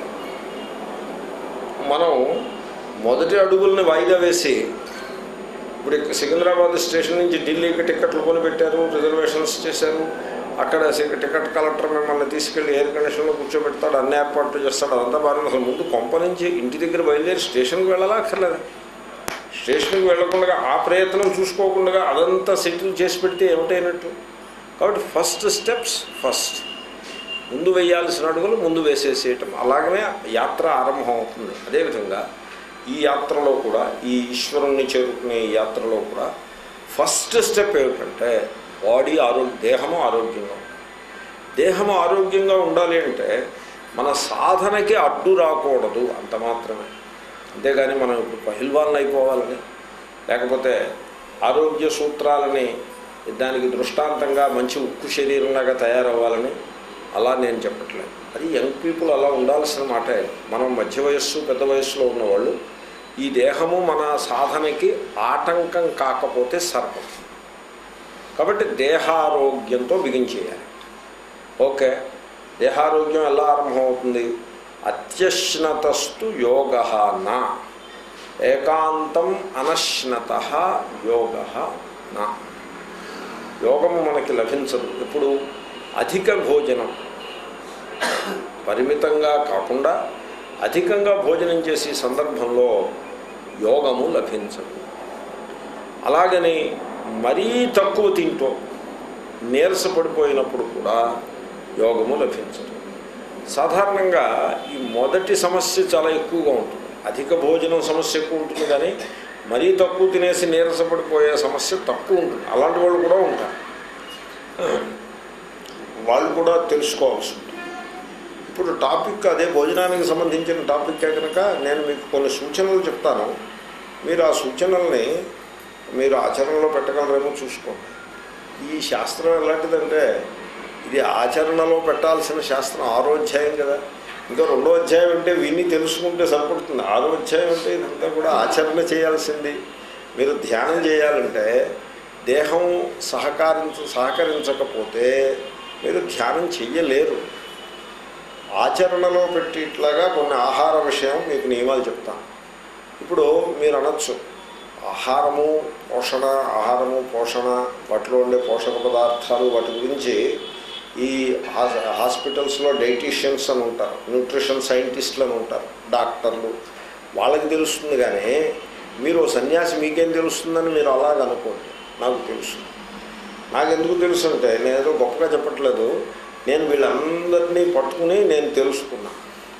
మనం మొదటి అడుగుల్ని వాయిదా వేసి ఇప్పుడు సికింద్రాబాద్ స్టేషన్ నుంచి ఢిల్లీకి టికెట్లు కొనిపెట్టారు, రిజర్వేషన్స్ చేశారు, అక్కడ టికెట్ కలెక్టర్ మిమ్మల్ని తీసుకెళ్ళి ఎయిర్ కండిషన్లో కూర్చోబెడతాడు, అన్ని ఏర్పాట్లు చేస్తాడు, అదంతా బాగా. అసలు ముందు కొంప నుంచి ఇంటి దగ్గర బయలుదేరి స్టేషన్కి వెళ్ళాలా అక్కర్లేదు? స్టేషన్కి వెళ్ళకుండా ఆ ప్రయత్నం చూసుకోకుండా అదంతా సెటిల్ చేసి పెడితే ఏమిటైనట్టు? కాబట్టి ఫస్ట్ స్టెప్స్ ఫస్ట్, ముందు వేయాల్సిన అడుగులు ముందు వేసేసేయటం, అలాగనే యాత్ర ఆరంభం అవుతుంది. అదేవిధంగా ఈ యాత్రలో కూడా, ఈ ఈశ్వరుణ్ణి చేరుకునే యాత్రలో కూడా ఫస్ట్ స్టెప్ ఏమిటంటే బాడీ ఆరోగ్య దేహము ఆరోగ్యంగా ఉండాలి. దేహము ఆరోగ్యంగా ఉండాలి అంటే మన సాధనకి అడ్డు రాకూడదు, అంత మాత్రమే. అంతేగాని మనం ఇప్పుడు పహిల్వాన్లు అయిపోవాలని, లేకపోతే ఆరోగ్య సూత్రాలని దానికి దృష్టాంతంగా మంచి ఉక్కు శరీరంలాగా తయారవ్వాలని అలా నేను చెప్పట్లేదు. అది యంగ్ పీపుల్ అలా ఉండాల్సిన మాటే. మనం మధ్య వయస్సు పెద్ద వయస్సులో ఉన్నవాళ్ళు ఈ దేహము మన సాధనకి ఆటంకం కాకపోతే సరిపడుతుంది. కాబట్టి దేహారోగ్యంతో బిగించేయాలి. ఓకే, దేహారోగ్యం ఎలా ఆరంభం అవుతుంది? అత్యశ్నతస్తు యోగ నా, ఏకాంతం అనశ్నత యోగ నా. యోగము మనకి లభించదు ఎప్పుడు? అధిక భోజనం, పరిమితంగా కాకుండా అధికంగా భోజనం చేసే సందర్భంలో యోగము లభించదు. అలాగని మరీ తక్కువ తింటూ నీరసపడిపోయినప్పుడు కూడా యోగము లభించదు. సాధారణంగా ఈ మొదటి సమస్య చాలా ఎక్కువగా ఉంటుంది, అధిక భోజనం సమస్య ఎక్కువ ఉంటుంది, కానీ మరీ తక్కువ తినేసి నీరసపడిపోయే సమస్య తక్కువ ఉంటుంది. అలాంటి వాళ్ళు కూడా ఉంటారు, వాళ్ళు కూడా తెలుసుకోవాల్సి ఉంటుంది. ఇప్పుడు టాపిక్ అదే భోజనానికి సంబంధించిన టాపిక్కే కనుక నేను మీకు కొన్ని సూచనలు చెప్తాను. మీరు ఆ సూచనల్ని మీరు ఆచరణలో పెట్టగలరేమో చూసుకోండి. ఈ శాస్త్రం ఎలాంటిదంటే ఇది ఆచరణలో పెట్టాల్సిన శాస్త్రం. ఆరో అధ్యాయం కదా, ఇంకా రెండో అధ్యాయం అంటే విని తెలుసుకుంటే సరిపడుతుంది. ఆరో అధ్యాయం అంటే ఇదంతా కూడా ఆచరణ చేయాల్సింది. మీరు ధ్యానం చేయాలంటే దేహం సహకరించ సహకరించకపోతే మీరు ధ్యానం చెయ్యలేరు. ఆచరణలో పెట్టి ఇట్లాగా కొన్ని ఆహార విషయం మీకు నియమాలు చెప్తాను. ఇప్పుడు మీరు అనొచ్చు, ఆహారము పోషణ, ఆహారము పోషణ, వాటిలో ఉండే పోషక పదార్థాలు, వాటి గురించి ఈ హాస్పిటల్స్లో డైటీషియన్స్ అని ఉంటారు, న్యూట్రిషన్ సైంటిస్టులు అని ఉంటారు, డాక్టర్లు, వాళ్ళకి తెలుస్తుంది. కానీ మీరు సన్యాసి మీకేం తెలుస్తుందని మీరు అలాగ అనుకోండి. నాకు తెలుస్తుంది. నాకెందుకు తెలుసు అంటే నేను ఏదో గొప్పగా చెప్పట్లేదు, నేను వీళ్ళందరినీ పట్టుకుని నేను తెలుసుకున్నా.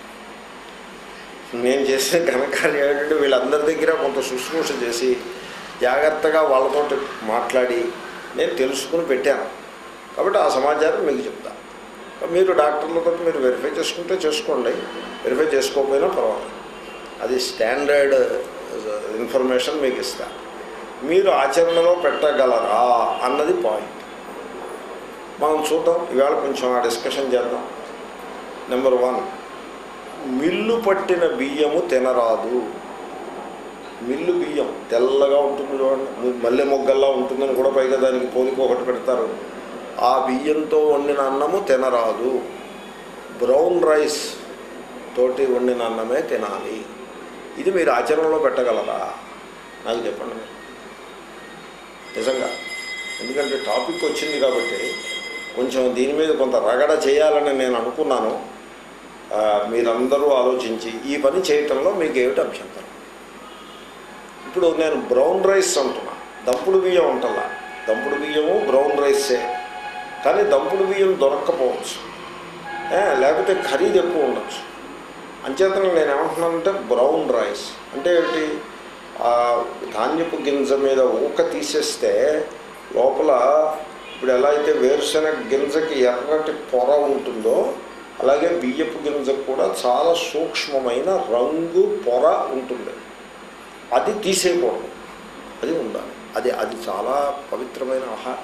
నేను చేసిన ఘనకార్యం ఏంటంటే వీళ్ళందరి దగ్గర కొంత శుశ్రూష చేసి జాగ్రత్తగా వాళ్ళతో మాట్లాడి నేను తెలుసుకుని పెట్టాను. కాబట్టి ఆ సమాచారం మీకు చెప్తా. మీరు డాక్టర్లతో మీరు వెరిఫై చేసుకుంటే చేసుకోండి, వెరిఫై చేసుకోకపోయినా పర్వాలేదు. అది స్టాండర్డ్ ఇన్ఫర్మేషన్ మీకు ఇస్తా. మీరు ఆచరణలో పెట్టగలరా అన్నది పాయింట్. మనం చూద్దాం, ఇవాళ కొంచెం ఆ డిస్కషన్ చేద్దాం. నెంబర్ వన్, మిల్లు పట్టిన బియ్యము తినరాదు. మిల్లు బియ్యం తెల్లగా ఉంటుంది చూడండి, మల్లె మొగ్గల్లా ఉంటుందని కూడా పైగా దానికి పోలిక ఒకటి పెడతారు. ఆ బియ్యంతో వండిన అన్నము తినరాదు. బ్రౌన్ రైస్ తోటి వండిన అన్నమే తినాలి. ఇది మీరు ఆచరణలో పెట్టగలరా నాకు చెప్పండి మీరు, నిజంగా. ఎందుకంటే టాపిక్ వచ్చింది కాబట్టి కొంచెం దీని మీద కొంత రగడ చేయాలని నేను అనుకున్నాను. మీరందరూ ఆలోచించి ఈ పని చేయటంలో మీకు ఏమిటి అభ్యంతరం? ఇప్పుడు నేను బ్రౌన్ రైస్ అంటున్నా, దంపుడు బియ్యం ఉంటలా. దంపుడు బియ్యము బ్రౌన్ రైసే, కానీ దంపుడు బియ్యం దొరక్కపోవచ్చు, లేకపోతే ఖరీదు ఎక్కువ ఉండొచ్చు. అంచేతనే నేను ఏమంటున్నానంటే బ్రౌన్ రైస్ అంటే ఏమిటి? ధాన్యపు గింజ మీద ఊక తీసేస్తే లోపల ఇప్పుడు ఎలా అయితే వేరుశెనగ గింజకి ఎర్రటి పొర ఉంటుందో అలాగే బియ్యపు గింజకు కూడా చాలా సూక్ష్మమైన రంగు పొర ఉంటుంది. అది తీసేయకూడదు, అది ఉండాలి. అది అది చాలా పవిత్రమైన ఆహారం.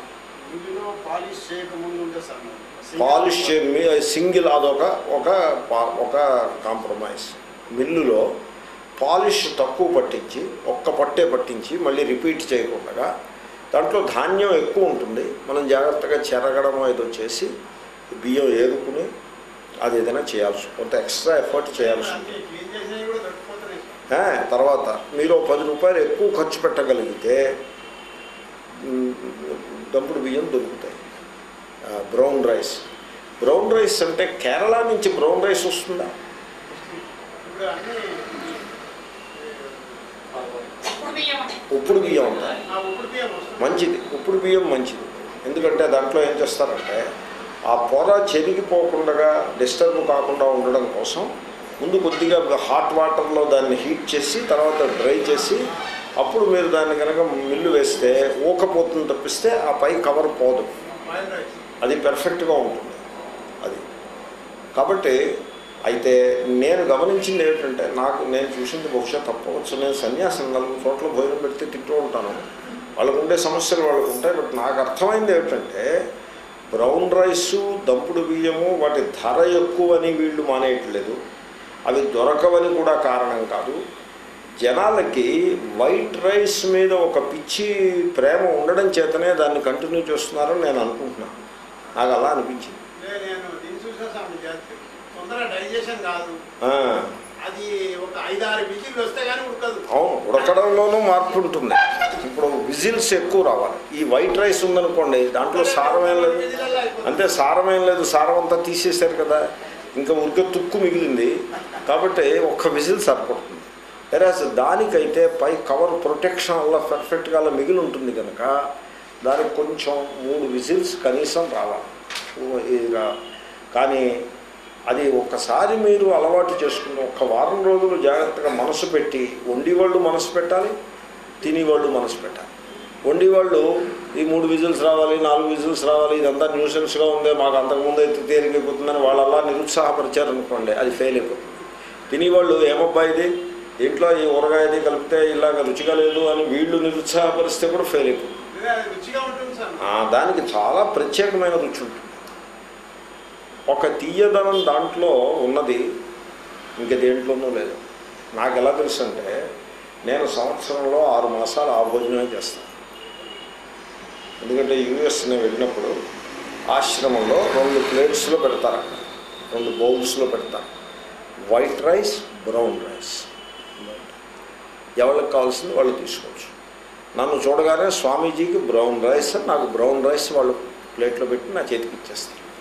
పాలిష్ చేయమి సింగిల్ అదొక ఒక ఒక కాంప్రమైజ్. మిల్లులో పాలిష్ తక్కువ పట్టించి ఒక్క పట్టే పట్టించి మళ్ళీ రిపీట్ చేయకుండా దాంట్లో ధాన్యం ఎక్కువ ఉంటుంది. మనం జాగ్రత్తగా చెరగడం ఏదో చేసి బియ్యం ఏరుకుని అది ఏదైనా చేయాల్సి, కొంత ఎక్స్ట్రా ఎఫర్ట్ చేయాల్సి ఉంటుంది. తర్వాత మీరు పది రూపాయలు ఎక్కువ ఖర్చు పెట్టగలిగితే దంపుడు బియ్యం దొరుకుతాయి. బ్రౌన్ రైస్ బ్రౌన్ రైస్ అంటే కేరళ నుంచి బ్రౌన్ రైస్ వస్తుందా? ఉప్పుడు బియ్యం ఉంటాయి, మంచిది. ఉప్పుడు బియ్యం మంచిది. ఎందుకంటే దాంట్లో ఏం చేస్తారంటే ఆ పొర చెరిగిపోకుండా డిస్టర్బ్ కాకుండా ఉండడం కోసం ముందు కొద్దిగా హాట్ వాటర్లో దాన్ని హీట్ చేసి తర్వాత డ్రై చేసి అప్పుడు మీరు దాన్ని కనుక మిల్లు వేస్తే ఊకపోతుంది తప్పిస్తే ఆ పై కవర్ పోదు. అది పెర్ఫెక్ట్గా ఉంటుంది అది. కాబట్టి అయితే నేను గమనించింది ఏమిటంటే, నాకు నేను చూసింది బహుశా తప్పవచ్చు, నేను సన్యాసం నలుగురు చోట్ల భోజనం పెడితే తింటూ ఉంటాను, వాళ్ళకు ఉండే సమస్యలు వాళ్ళకు ఉంటాయి. బట్ నాకు అర్థమైంది ఏమిటంటే బ్రౌన్ రైసు దంపుడు బియ్యము వాటి ధర ఎక్కువని వీళ్ళు మానేయట్లేదు, అవి దొరకవని కూడా కారణం కాదు. జనాలకి వైట్ రైస్ మీద ఒక పిచ్చి ప్రేమ ఉండడం చేతనే దాన్ని కంటిన్యూ చేస్తున్నారని నేను అనుకుంటున్నాను. నాకు అలా అనిపించింది. అవును, ఉడకడంలోనూ మార్పు ఉంటుంది. ఇప్పుడు విజిల్స్ ఎక్కువ రావాలి. ఈ వైట్ రైస్ ఉందనుకోండి, దాంట్లో సారమేం లేదు, అంతే, సారమేం లేదు, సారం అంతా తీసేశారు కదా, ఇంకా ఉరికే తుక్కు మిగిలింది. కాబట్టి ఒక్క విజిల్ సరిపడుతుంది. వెరాజ్ దానికైతే పై కవర్ ప్రొటెక్షన్ అలా పర్ఫెక్ట్గా అలా మిగిలి ఉంటుంది కనుక దానికి కొంచెం మూడు విజిల్స్ కనీసం రావాలి. కానీ అది ఒక్కసారి మీరు అలవాటు చేసుకుని ఒక్క వారం రోజులు జాగ్రత్తగా మనసు పెట్టి, వండివాళ్ళు మనసు పెట్టాలి, తినేవాళ్ళు మనసు పెట్టాలి. వండివాళ్ళు ఈ మూడు విజిల్స్ రావాలి, నాలుగు విజిల్స్ రావాలి, ఇదంతా న్యూసెన్స్గా ఉందే, మాకు అంతకుముందు అయితే తేలికైపోతుందని వాళ్ళు అలా నిరుత్సాహపరిచారనుకోండి, అది ఫెయిల్ అయిపోతుంది. తినేవాళ్ళు ఏమబ్బా ఇది, దీంట్లో ఈ ఊరగాయది కలిపితే ఇలాగ రుచిగా లేదు అని వీళ్ళు నిరుత్సాహపరిస్తే కూడా ఫెయిల్ అయిపోతుంది. దానికి చాలా ప్రత్యేకమైన రుచి ఉంటుంది. ఒక తీయదనం దాంట్లో ఉన్నది ఇంక దేంట్లోనూ లేదు. నాకు ఎలా తెలుసు అంటే, నేను సంవత్సరంలో ఆరు మాసాలు ఆ భోజనమే చేస్తాను. ఎందుకంటే యూఎస్ నేను వెళ్ళినప్పుడు ఆశ్రమంలో రెండు ప్లేట్స్లో పెడతారు, రెండు బౌల్స్లో పెడతారు, వైట్ రైస్, బ్రౌన్ రైస్. ఎవరికి కావాల్సింది వాళ్ళు తీసుకోవచ్చు. నన్ను చూడగానే స్వామీజీకి బ్రౌన్ రైస్, నాకు బ్రౌన్ రైస్ వాళ్ళు ప్లేట్లో పెట్టి నా చేతికి ఇచ్చేస్తారు.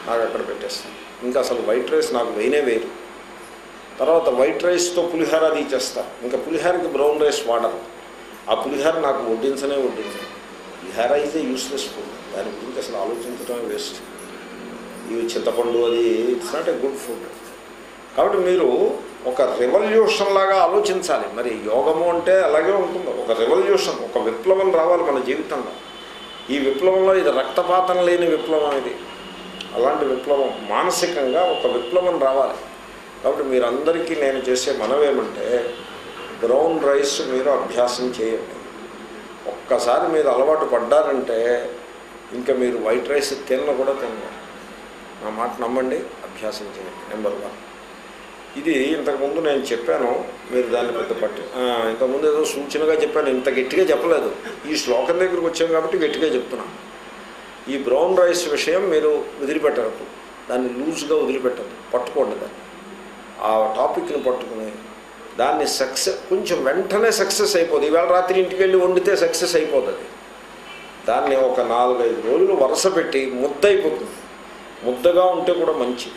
నాకు అక్కడ పెట్టేస్తాను. ఇంకా అసలు వైట్ రైస్ నాకు వేయనే వేరు. తర్వాత వైట్ రైస్తో పులిహోర తీసేస్తాను. ఇంకా పులిహోరకి బ్రౌన్ రైస్ వాడను. ఆ పులిహోర నాకు వడ్డించనే వడ్డించను. పులిహోర అయితే యూస్లెస్ ఫుడ్, దాని గురించి అసలు ఆలోచించడమే వేస్ట్. ఇవి చింతపండు అది it's not a good food. కాబట్టి మీరు ఒక రెవల్యూషన్ లాగా ఆలోచించాలి. మరి యోగము అంటే అలాగే ఉంటుంది, ఒక రెవల్యూషన్, ఒక విప్లవం రావాలి మన జీవితంలో. ఈ విప్లవంలో ఇది రక్తపాతం లేని విప్లవం, ఇది అలాంటి విప్లవం, మానసికంగా ఒక విప్లవం రావాలి. కాబట్టి మీరందరికీ నేను చేసే మనవేమంటే బ్రౌన్ రైస్ మీరు అభ్యాసం చేయండి. ఒక్కసారి మీరు అలవాటు పడ్డారంటే ఇంకా మీరు వైట్ రైస్ తిన్న కూడా తిన్నారు. నా మాట నమ్మండి, అభ్యాసం చేయండి. Number one. ఇది ఇంతకుముందు నేను చెప్పాను, మీరు దాన్ని పెద్ద పట్టి ఇంతకుముందు ఏదో సూచనగా చెప్పాను, ఇంత గట్టిగా చెప్పలేదు. ఈ శ్లోకం దగ్గరికి వచ్చాం కాబట్టి గట్టిగా చెప్తున్నాను. ఈ బ్రౌన్ రైస్ విషయం మీరు వదిలిపెట్టరు, దాన్ని లూజ్గా వదిలిపెట్టదు, పట్టుకోండి దాన్ని. ఆ టాపిక్ని పట్టుకుని దాన్ని సక్సెస్, కొంచెం వెంటనే సక్సెస్ అయిపోతుంది. ఈవేళ రాత్రి ఇంటికి వెళ్ళి వండితే సక్సెస్ అయిపోతుంది. దాన్ని ఒక నాలుగైదు రోజులు వరుస పెట్టి ముద్ద అయిపోతుంది. ముద్దగా ఉంటే కూడా మంచిది,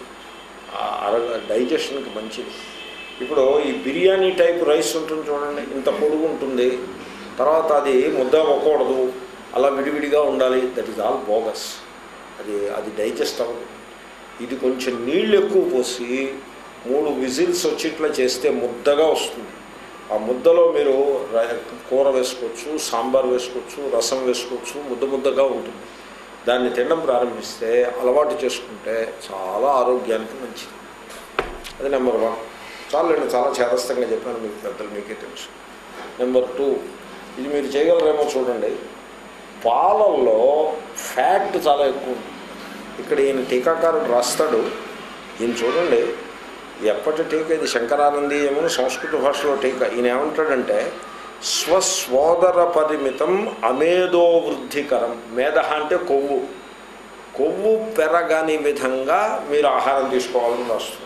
డైజెషన్కి మంచిది. ఇప్పుడు ఈ బిర్యానీ టైప్ రైస్ ఉంటుంది చూడండి, ఇంత పొడుగు ఉంటుంది, తర్వాత అది ముద్ద అవ్వకూడదు, అలా విడివిడిగా ఉండాలి. That is all bogus. అది అది డైజెస్ట్ అవ్వదు. ఇది కొంచెం నీళ్ళు ఎక్కువ పోసి మూడు విజిల్స్ వచ్చి ఇట్లా చేస్తే ముద్దగా వస్తుంది. ఆ ముద్దలో మీరు కూర వేసుకోవచ్చు, సాంబార్ వేసుకోవచ్చు, రసం వేసుకోవచ్చు, ముద్ద ముద్దగా ఉంటుంది. దాన్ని తినడం ప్రారంభిస్తే, అలవాటు చేసుకుంటే చాలా ఆరోగ్యానికి మంచిది. అది నెంబర్ వన్. చాలా నేను చాలా చేదస్తంగా చెప్పాను, మీకు పెద్దలు మీకే తెలుసు. నెంబర్ టూ, ఇది మీరు చేయగలరేమో చూడండి. పాలల్లో ఫ్యాట్ చాలా ఎక్కువ ఉంటుంది. ఇక్కడ ఈయన టీకాకారుడు రాస్తాడు, ఈయన చూడండి ఎప్పటి టీకా ఇది, శంకరానంది ఏమో సంస్కృత భాషలో టీకా. ఈయన ఏమంటాడంటే స్వస్వోదర పరిమితం అమేధో వృద్ధికరం. మేధ అంటే కొవ్వు, కొవ్వు పెరగని విధంగా మీరు ఆహారం తీసుకోవాలని రాస్తుంది.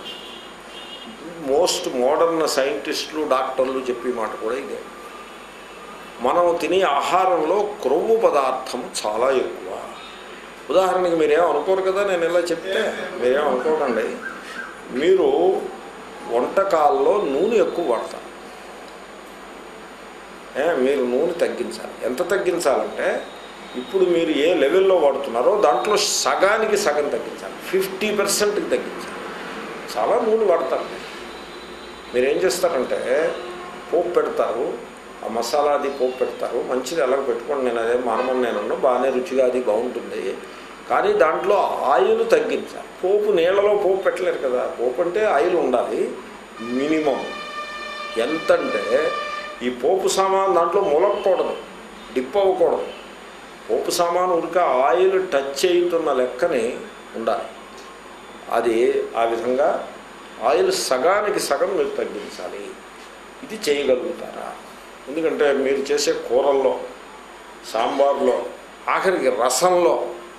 మోస్ట్ మోడర్న్ సైంటిస్టులు, డాక్టర్లు చెప్పే మాట కూడా ఇదే. మనం తినే ఆహారంలో క్రొవ్వు పదార్థం చాలా ఎక్కువ. ఉదాహరణకి మీరేం అనుకోరు కదా నేను ఇలా చెప్తే, మీరేం అనుకోకండి. మీరు వంటకాల్లో నూనె ఎక్కువ వాడతారు. మీరు నూనె తగ్గించాలి. ఎంత తగ్గించాలంటే ఇప్పుడు మీరు ఏ లెవెల్లో వాడుతున్నారో దాంట్లో సగానికి సగం తగ్గించాలి, ఫిఫ్టీ పర్సెంట్కి తగ్గించాలి. చాలా నూనె వాడతారు. మీరేం చేస్తారంటే పోపు పెడతారు, ఆ మసాలా అది పోపు పెడతారు, మంచిది అలాగ పెట్టుకోండి, నేను అదే మానమని నేను బాగానే రుచిగా అది బాగుంటుంది. కానీ దాంట్లో ఆయిల్ తగ్గించాలి. పోపు నీళ్ళలో పోపు పెట్టలేరు కదా, పోపు అంటే ఆయిల్ ఉండాలి మినిమం. ఎంతంటే ఈ పోపు సామాన్ దాంట్లో మొలకూడదు, డిప్ అవ్వకూడదు. పోపు సామాను ఉరిక ఆయిల్ టచ్ అవుతున్న లెక్కని ఉండాలి. అది ఆ విధంగా ఆయిల్ సగానికి సగం మీరు తగ్గించాలి. ఇది చేయగలుగుతారా? ఎందుకంటే మీరు చేసే కూరల్లో, సాంబార్లో, ఆఖరికి రసంలో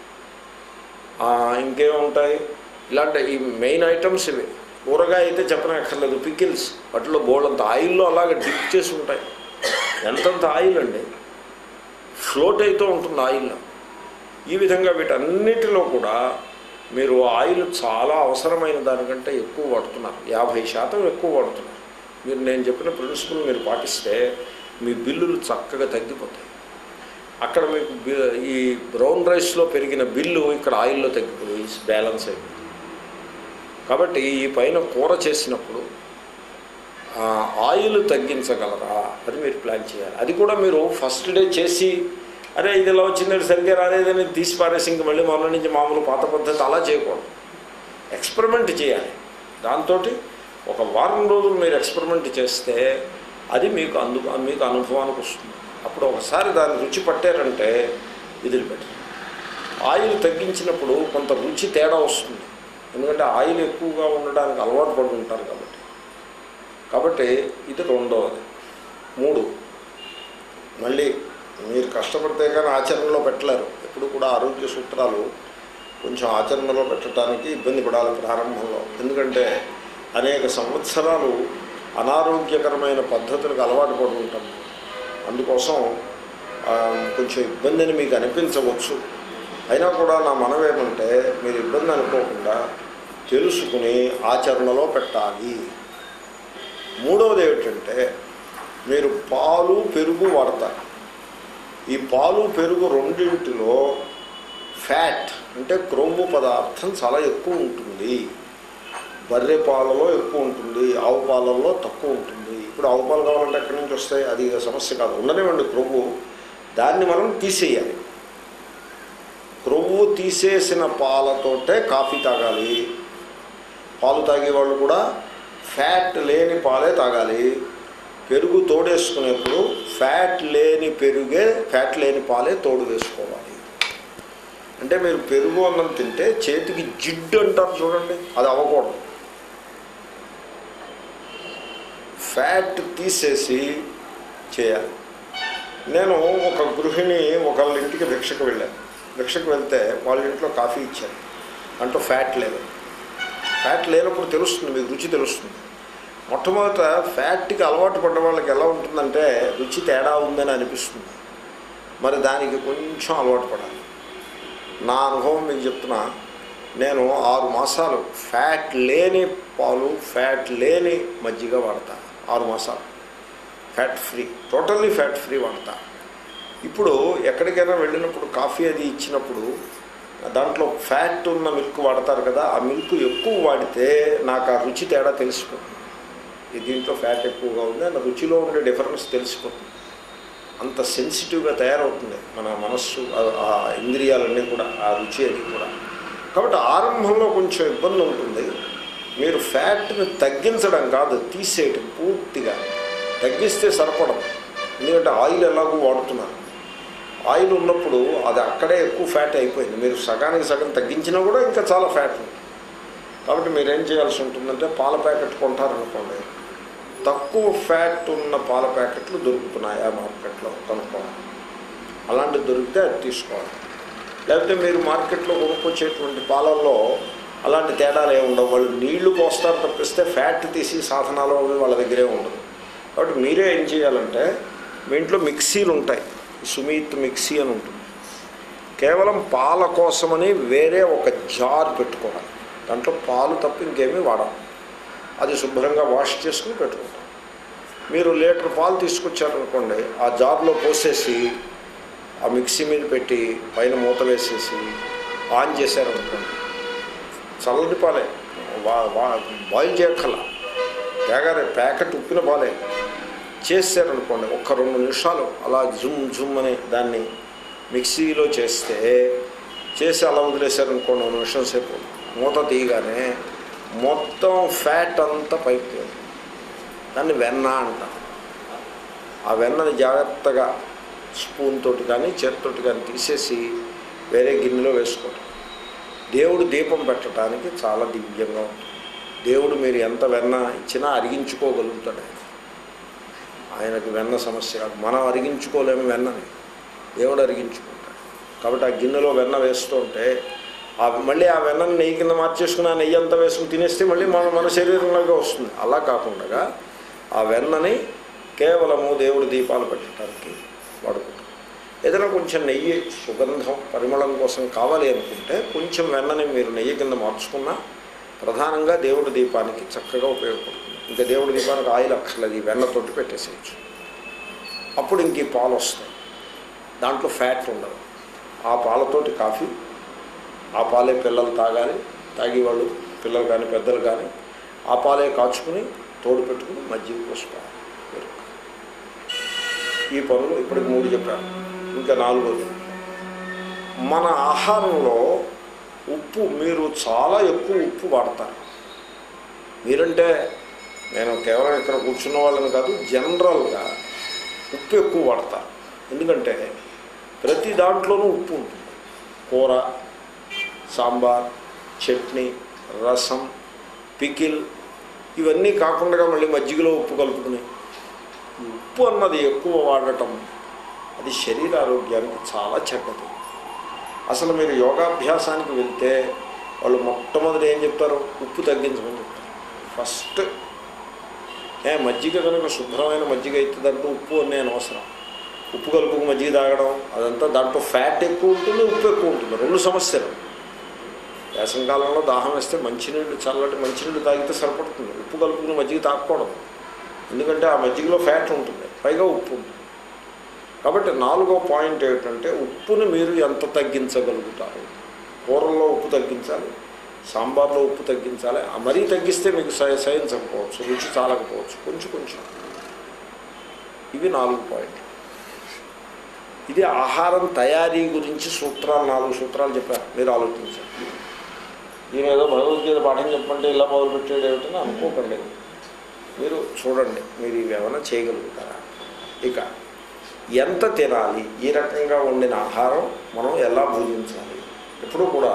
ఇంకేముంటాయి ఇలాంటి ఈ మెయిన్ ఐటమ్స్ ఇవి. ఊరగాయ అయితే చెప్పనక్కర్లేదు, పికిల్స్, వాటిలో బోల్డంత ఆయిల్లో అలాగే డిప్ చేసి ఉంటాయి. ఎంతంత ఆయిల్ అండి, ఫ్లోట్ అవుతూ ఉంటుంది ఆయిల్లో. ఈ విధంగా వీటన్నిటిలో కూడా మీరు ఆయిల్ చాలా అవసరమైన దానికంటే ఎక్కువ వాడుతున్నారు, యాభై శాతం ఎక్కువ వాడుతున్నారు. మీరు నేను చెప్పిన ప్రిన్సిపల్ మీరు పాటిస్తే మీ బిల్లులు చక్కగా తగ్గిపోతాయి. అక్కడ మీకు ఈ బ్రౌన్ రైస్లో పెరిగిన బిల్లు ఇక్కడ ఆయిల్లో తగ్గిపోయి బ్యాలెన్స్ అయిపోతుంది. కాబట్టి ఈ పైన కూర చేసినప్పుడు ఆయిల్ తగ్గించగలరా అది మీరు ప్లాన్ చేయాలి. అది కూడా మీరు ఫస్ట్ డే చేసి అరే ఇది ఇలా వచ్చిందంటే సరిగ్గా రాలేదని తీసి పారేసి ఇంక మళ్ళీ మొన్న నుంచి మామూలు పాత పద్ధతి అలా చేయకూడదు. ఎక్స్పెరిమెంట్ చేయాలి. దాంతో ఒక వారం రోజులు మీరు ఎక్స్పెరిమెంట్ చేస్తే అది మీకు అందు మీకు అనుభవానికి వస్తుంది. అప్పుడు ఒకసారి దాన్ని రుచి పట్టారంటే వదిలిపెట్టారు. ఆయిల్ తగ్గించినప్పుడు కొంత రుచి తేడా వస్తుంది, ఎందుకంటే ఆయిల్ ఎక్కువగా ఉండడానికి అలవాటు పడి ఉంటారు కాబట్టి. కాబట్టి ఇది రెండవది. మూడు, మళ్ళీ మీరు కష్టపడితే కానీ ఆచరణలో పెట్టలేరు. ఎప్పుడు కూడా ఆరోగ్య సూత్రాలు కొంచెం ఆచరణలో పెట్టడానికి ఇబ్బంది పడాలి ప్రారంభంలో. ఎందుకంటే అనేక సంవత్సరాలు అనారోగ్యకరమైన పద్ధతులకు అలవాటు పడి ఉంటాం. అందుకోసం కొంచెం ఇబ్బందిని మీకు అనిపించవచ్చు. అయినా కూడా నా మనవేమంటే మీరు ఇబ్బంది అనుకోకుండా తెలుసుకుని ఆచరణలో పెట్టాలి. మూడవది ఏమిటంటే మీరు పాలు పెరుగు వాడతారు. ఈ పాలు పెరుగు రెండింటిలో ఫ్యాట్ అంటే క్రొవ్వు పదార్థం చాలా ఎక్కువ ఉంటుంది. బర్రె పాలలో ఎక్కువ ఉంటుంది, ఆవు పాలల్లో తక్కువ ఉంటుంది. ఇప్పుడు ఆవు పాలు కావాలంటే ఎక్కడి నుంచి వస్తాయి? అది సమస్య కాదు, ఉండనివ్వండి క్రొవ్వు. దాన్ని మనం తీసేయాలి. క్రొవ్వు తీసేసిన పాలతోటే కాఫీ తాగాలి. పాలు తాగేవాళ్ళు కూడా ఫ్యాట్ లేని పాలే తాగాలి. పెరుగు తోడేసుకునేప్పుడు ఫ్యాట్ లేని పెరుగే ఫ్యాట్ లేని పాలే తోడు వేసుకోవాలి. అంటే మీరు పెరుగు అన్నం తింటే చేతికి జిడ్డు అంటారు చూడండి, అది అవ్వకూడదు. ఫ్యాట్ తీసేసి చేయాలి. నేను ఒక గృహిణి ఒకళ్ళ ఇంటికి భిక్షకు వెళ్ళాను. భిక్షకు వెళ్తే వాళ్ళ ఇంట్లో కాఫీ ఇచ్చాను. అంటూ ఫ్యాట్ లేదు. ఫ్యాట్ లేనప్పుడు తెలుస్తుంది, మీకు రుచి తెలుస్తుంది. మొట్టమొదట ఫ్యాట్కి అలవాటు పడ్డ వాళ్ళకి ఎలా ఉంటుందంటే రుచి తేడా ఉందని అనిపిస్తుంది. మరి దానికి కొంచెం అలవాటు పడాలి. నా అనుభవం మీకు చెప్తున్నా. నేను ఆరు మాసాలు ఫ్యాట్ లేని పాలు, ఫ్యాట్ లేని మజ్జిగ వాడతా. ఆరు మాసాలు fat free, totally fat free వాడతా. ఇప్పుడు ఎక్కడికైనా వెళ్ళినప్పుడు కాఫీ అది ఇచ్చినప్పుడు దాంట్లో ఫ్యాట్ ఉన్న మిల్క్ వాడతారు కదా, ఆ మిల్క్ ఎక్కువ వాడితే నాకు ఆ రుచి తేడా తెలిసిపోతుంది. దీంట్లో ఫ్యాట్ ఎక్కువగా ఉంది అన్న రుచిలో ఉండే డిఫరెన్స్ తెలిసిపోతుంది. అంత సెన్సిటివ్గా తయారవుతుంది మన మనస్సు, ఆ ఇంద్రియాలన్నీ కూడా, ఆ రుచి అది కూడా. కాబట్టి ఆరంభంలో కొంచెం ఇబ్బంది ఉంటుంది. మీరు ఫ్యాట్ని తగ్గించడం కాదు, తీసేయటం. పూర్తిగా తగ్గిస్తే సరిపడదు. ఎందుకంటే ఆయిల్ ఎలాగో వాడుతున్నారు. ఆయిల్ ఉన్నప్పుడు అది అక్కడే ఎక్కువ ఫ్యాట్ అయిపోయింది. మీరు సగానికి సగం తగ్గించినా కూడా ఇంకా చాలా ఫ్యాట్ ఉంది. కాబట్టి మీరేం చేయాల్సి ఉంటుందంటే పాల ప్యాకెట్ కొంటారనుకోండి, తక్కువ ఫ్యాట్ ఉన్న పాల ప్యాకెట్లు దొరుకుతున్నాయి ఆ మార్కెట్లో, కనుక్కోవాలి. అలాంటివి దొరికితే అది తీసుకోవాలి. లేకపోతే మీరు మార్కెట్లో కొనుక్కొచ్చేటువంటి పాలల్లో అలాంటి తేడాలు ఏమి ఉండవు. వాళ్ళు నీళ్లు పోస్తారు తప్పిస్తే ఫ్యాట్ తీసి సాధనాలు వాళ్ళ దగ్గరే ఉండదు. కాబట్టి మీరే ఏం చేయాలంటే మీ ఇంట్లో మిక్సీలు ఉంటాయి. సుమీత్ మిక్సీ అని ఉంటుంది. కేవలం పాల కోసమని వేరే ఒక జార్ పెట్టుకోవాలి. దాంట్లో పాలు తప్ప ఇంకేమీ వాడాలి. అది శుభ్రంగా వాష్ చేసుకుని పెట్టుకుంటాం. మీరు లీటర్ పాలు తీసుకొచ్చారనుకోండి, ఆ జార్లో పోసేసి ఆ మిక్సీ మీద పెట్టి పైన మూత వేసేసి ఆన్ చేశారనుకోండి, చల్లటి పాలే, వా వా బాయిల్ చేయక్కల, తేగానే ప్యాకెట్ ఉప్పిన పాలే చేశారనుకోండి, ఒక్క రెండు నిమిషాలు అలా జుమ్ జుమ్ అని దాన్ని మిక్సీలో చేస్తే చేసి అలా వదిలేశారనుకోండి, ఒక నిమిషం సేపు మూత తీయగానే మొత్తం ఫ్యాట్ అంతా పైకి, దాన్ని వెన్న అంటారు. ఆ వెన్నని జాగ్రత్తగా స్పూన్ తోటి కానీ చేతితోటి కానీ తీసేసి వేరే గిన్నెలో వేసుకోవటం. దేవుడు దీపం పెట్టడానికి చాలా దివ్యంగా ఉంటుంది. దేవుడు మీరు ఎంత వెన్న ఇచ్చినా అరిగించుకోగలుగుతాడు. ఆయనకు వెన్న సమస్య కాదు. మనం అరిగించుకోలేము వెన్నని, దేవుడు అరిగించుకుంటాడు. కాబట్టి ఆ గిన్నెలో వెన్న వేస్తూ ఉంటే ఆ మళ్ళీ ఆ వెన్నని నెయ్యి కింద మార్చేసుకుని ఆ నెయ్యి అంతా వేసుకుని తినేస్తే మళ్ళీ మన మన శరీరంలాగా వస్తుంది. అలా కాకుండా ఆ వెన్నని కేవలము దేవుడి దీపాలు పెట్టడానికి వాడుకుంటాం. ఏదైనా కొంచెం నెయ్యి సుగంధం పరిమళం కోసం కావాలి అనుకుంటే కొంచెం వెన్నని మీరు నెయ్యి కింద మార్చుకున్నా ప్రధానంగా దేవుడి దీపానికి చక్కగా ఉపయోగపడుతుంది. ఇంకా దేవుడి దీపానికి ఆయిల్ అక్కర్లేదు, ఈ వెన్నతోటి పెట్టేసేయచ్చు. అప్పుడు ఇంక ఈ పాలు వస్తాయి, దాంట్లో ఫ్యాట్ ఉండదు. ఆ పాలతోటి కాఫీ, ఆ పాలే పిల్లలు తాగాలి, తాగేవాళ్ళు పిల్లలు కానీ పెద్దలు కానీ ఆ పాలే కాచుకుని తోడు పెట్టుకుని మజ్జిగ పోసుకోవాలి. ఈ పనులు ఇప్పటికి మూడు చెప్పాను, ఇంకా నాలుగోది మన ఆహారంలో ఉప్పు. మీరు చాలా ఎక్కువ ఉప్పు వాడతారు. మీరంటే నేను కేవలం ఇక్కడ కూర్చున్న వాళ్ళని కాదు, జనరల్గా ఉప్పు ఎక్కువ వాడతారు. ఎందుకంటే ప్రతి దాంట్లోనూ ఉప్పు ఉంటుంది. కూర, సాంబార్, చట్నీ, రసం, పికిల్ ఇవన్నీ కాకుండా మళ్ళీ మజ్జిగలో ఉప్పు కలుపుకుని ఉప్పు అన్నది ఎక్కువ వాడటం అది శరీర ఆరోగ్యానికి చాలా చెడ్డది. అసలు మీరు యోగాభ్యాసానికి వెళ్తే వాళ్ళు మొట్టమొదటి ఏం చెప్తారు? ఉప్పు తగ్గించమని చెప్తారు ఫస్ట్. ఏ మజ్జిగ కనుక శుభ్రమైన మజ్జిగ అవుతుందంటూ ఉప్పు అనే అనవసరం. ఉప్పు కలుపుకు మజ్జిగ తాగడం అదంతా దాంట్లో ఫ్యాట్ ఎక్కువ ఉంటుంది, ఉప్పు ఎక్కువ ఉంటుంది, రెండు సమస్యలు. వేసవికాలంలో దాహం వేస్తే మంచినీళ్ళు, చల్లటి మంచినీళ్ళు తాగితే సరిపడుతుంది. ఉప్పు కలుపుకుని మజ్జిగ తాగకూడదు, ఎందుకంటే ఆ మజ్జిగలో ఫ్యాట్ ఉంటుంది, పైగా ఉప్పు ఉంటుంది. కాబట్టి నాలుగో పాయింట్ ఏమిటంటే ఉప్పుని మీరు ఎంత తగ్గించగలుగుతారు. కూరల్లో ఉప్పు తగ్గించాలి, సాంబార్లో ఉప్పు తగ్గించాలి. మరీ తగ్గిస్తే మీకు సై సహించకపోవచ్చు, రుచి చాలకపోవచ్చు, కొంచెం కొంచెం. ఇవి నాలుగు పాయింట్లు. ఇది ఆహారం తయారీ గురించి సూత్రాలు, నాలుగు సూత్రాలు చెప్పారు. మీరు ఆలోచించండి. నేను ఏదో భగవద్గీత పాఠం చెప్పంటే ఇలా మొదలుపెట్టేది ఏమిటని అనుకోకండి. మీరు చూడండి, మీరు ఇవి ఏమైనా చేయగలుగుతారా. ఇక ఎంత తినాలి, ఈ రకంగా వండిన ఆహారం మనం ఎలా భుజించాలి. ఎప్పుడు కూడా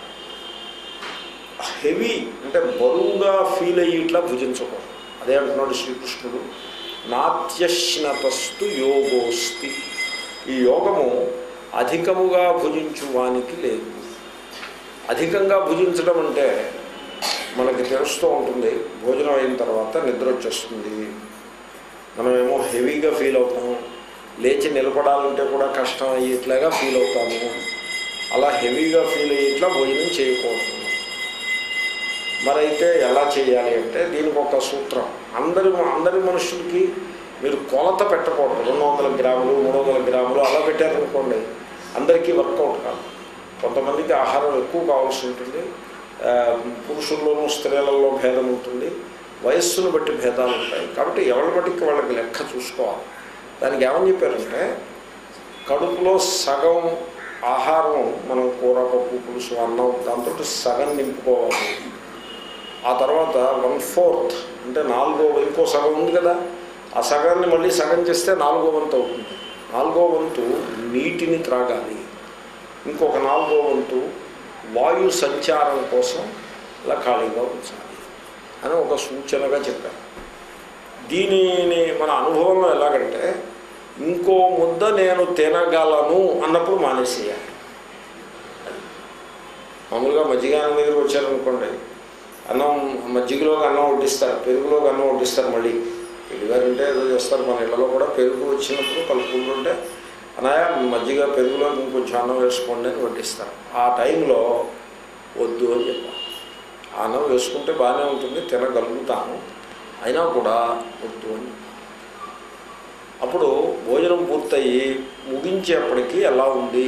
హెవీ అంటే బరువుగా ఫీల్ అయ్యి ఇట్లా భుజించకూడదు. అదే అంటున్నాడు శ్రీకృష్ణుడు, నాత్యశ్నతస్తు యోగోస్తి. ఈ యోగము అధికముగా భుజించువానికి లేదు. అధికంగా భుజించడం అంటే మనకి తెలుస్తూ ఉంటుంది, భోజనం అయిన తర్వాత నిద్ర వచ్చేస్తుంది, మనమేమో హెవీగా ఫీల్ అవుతాము, లేచి నిలబడాలంటే కూడా కష్టం అయ్యేట్లాగా ఫీల్ అవుతాము. అలా హెవీగా ఫీల్ అయ్యేట్లా భోజనం చేయకూడదు. మరైతే ఎలా చేయాలి అంటే దీనికి ఒక సూత్రం. అందరి అందరి మనుషులకి మీరు కొలత పెట్టకూడదు. రెండు వందల గ్రాములు మూడు వందల గ్రాములు అలా పెట్టారనుకోండి, అందరికీ వర్కౌట్ కాదు. కొంతమందికి ఆహారం ఎక్కువ కావాల్సి ఉంటుంది, పురుషుల్లోనూ స్త్రీలలో భేదం ఉంటుంది, వయస్సును బట్టి భేదాలు ఉంటాయి. కాబట్టి ఎవరి బట్టికి వాళ్ళకి లెక్క చూసుకోవాలి. దానికి ఏమని చెప్పారంటే కడుపులో సగం ఆహారం మనం కూర, పప్పు, పులుసు, అన్నం దాంతో సగం నింపుకోవాలి. ఆ తర్వాత వన్ ఫోర్త్ అంటే నాలుగో ఇంకో సగం ఉంది కదా, ఆ సగాన్ని మళ్ళీ సగం చేస్తే నాలుగో వంతు అవుతుంది. నాలుగో వంతు నీటిని త్రాగాలి, ఇంకొక నాలుగో వంతు వాయు సంచారం కోసం ఇలా ఖాళీగా ఉంచాలి అని ఒక సూచనగా చెప్పారు. దీనిని మన అనుభవంలో ఎలాగంటే ఇంకో ముద్ద నేను తినగలను అన్నప్పుడు మానేసేయాలి. మామూలుగా మజ్జిగానం దగ్గర వచ్చారనుకోండి, అన్నం మజ్జిగలోకి అన్నం వడ్డిస్తారు, పెరుగులోకి అన్నం వడ్డిస్తారు. మళ్ళీ పెరుగారంటే ఏదో చేస్తారు. మన ఇళ్ళలో కూడా పెరుగు వచ్చినప్పుడు కలుపుకుంటుంటే అనాయ మజ్జిగ పెరుగులో ఇంకొంచెం అన్నం వేసుకోండి అని వడ్డిస్తారు. ఆ టైంలో వద్దు అని చెప్పాలి. ఆ అన్నం వేసుకుంటే బాగానే ఉంటుంది, తినగలుగుతాను, అయినా కూడా వద్దు అని. అప్పుడు భోజనం పూర్తయి ముగించేప్పటికీ ఎలా ఉంది,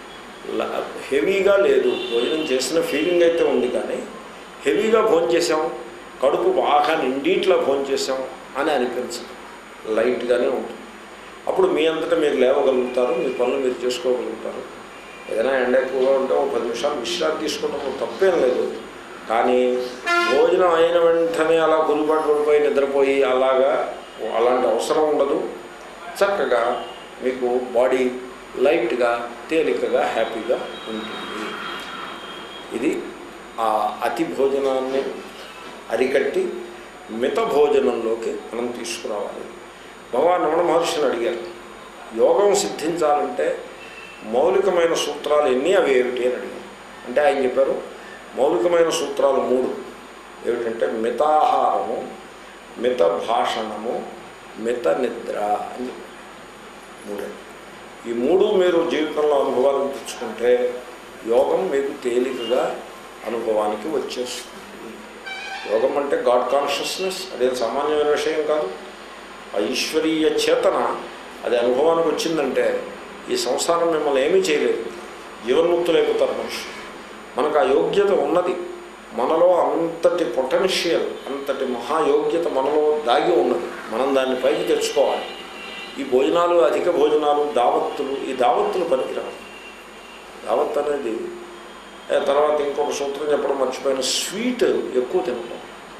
హెవీగా లేదు, భోజనం చేసిన ఫీలింగ్ అయితే ఉంది, కానీ హెవీగా భోజనం చేసాం, కడుపు బాగా నిండిట్లా భోజనం చేసాం అని అనిపించదు, లైట్గానే ఉంటుంది. అప్పుడు మీ అంతటా మీరు లేవగలుగుతారు, మీ పనులు మీరు చేసుకోగలుగుతారు. ఏదైనా ఎండ ఎక్కువగా ఉంటే ఒక పది నిమిషాలు విశ్రాంతి తీసుకోవడం తప్పేం లేదు. కానీ భోజనం అయిన వెంటనే అలా గురిపాటు పడిపోయి నిద్రపోయి అలాగా అలాంటి అవసరం ఉండదు. చక్కగా మీకు బాడీ లైట్గా, తేలికగా, హ్యాపీగా ఉంటుంది. ఇది ఆ అతి భోజనాన్ని అరికట్టి మిత భోజనంలోకి మనం తీసుకురావాలి. భగవాన్ రమణ మహర్షిని అడిగారు, యోగం సిద్ధించాలంటే మౌలికమైన సూత్రాలు ఎన్ని, అవి ఏమిటి అని అడిగారు. అంటే ఆయన చెప్పారు మౌలికమైన సూత్రాలు మూడు. ఏమిటంటే మితాహారము, మిత భాషణము, మిత నిద్ర అని చెప్పారు. మూడే. ఈ మూడు మీరు జీవితంలో అనుభవాలను తెచ్చుకుంటే యోగం మీకు తేలికగా అనుభవానికి వచ్చేస్తుంది. యోగం అంటే గాడ్ కాన్షియస్నెస్, అదేం సామాన్యమైన విషయం కాదు. ఆ ఈశ్వరీయ చేతన అది అనుభవానికి వచ్చిందంటే ఈ సంసారం మిమ్మల్ని ఏమీ చేయలేదు, జీవన్ముక్తులైపోతారు మనుషులు. మనకు ఆ యోగ్యత ఉన్నది, మనలో అంతటి పొటెన్షియల్, అంతటి మహాయోగ్యత మనలో దాగి ఉన్నది. మనం దాన్ని పైకి తెచ్చుకోవాలి. ఈ భోజనాలు, అధిక భోజనాలు, దావత్తులు, ఈ దావత్తులు పనికిరావు. దావత్ అనేది తర్వాత ఇంకొక సూత్రం చెప్పడం మర్చిపోయిన, స్వీట్ ఎక్కువ తినకూడదు.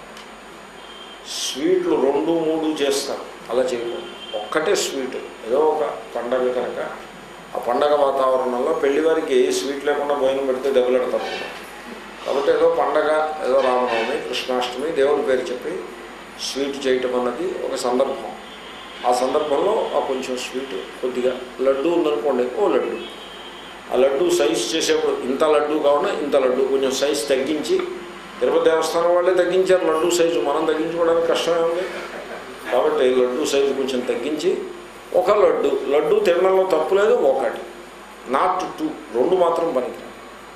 స్వీట్లు రెండు మూడు చేస్తారు, అలా చేయకూడదు. ఒక్కటే స్వీట్, ఏదో ఒక పండగ కనుక ఆ పండగ వాతావరణంలో పెళ్లివారికి స్వీట్ లేకుండా భోజనం పెడితే దెబ్బలాడతారు. కాబట్టి ఏదో పండగ, ఏదో రామనవమి, కృష్ణాష్టమి, దేవుడి పేరు చెప్పి స్వీట్ చేయటం అన్నది ఒక సందర్భం. ఆ సందర్భంలో ఆ కొంచెం స్వీట్, కొద్దిగా లడ్డు ఉందనుకోండి, ఓ లడ్డు, ఆ లడ్డు సైజు చేసేప్పుడు ఇంత లడ్డు కావున ఇంత లడ్డు కొంచెం సైజు తగ్గించి, తిరుపతి దేవస్థానం వాళ్ళే తగ్గించారు లడ్డు సైజు, మనం తగ్గించుకోవడానికి కష్టమే ఉంది. కాబట్టి లడ్డు సైజు కొంచెం తగ్గించి ఒక లడ్డు లడ్డు తినడంలో తప్పు లేదు, ఒకటి నాట్ టూ, రెండు మాత్రం పనికి.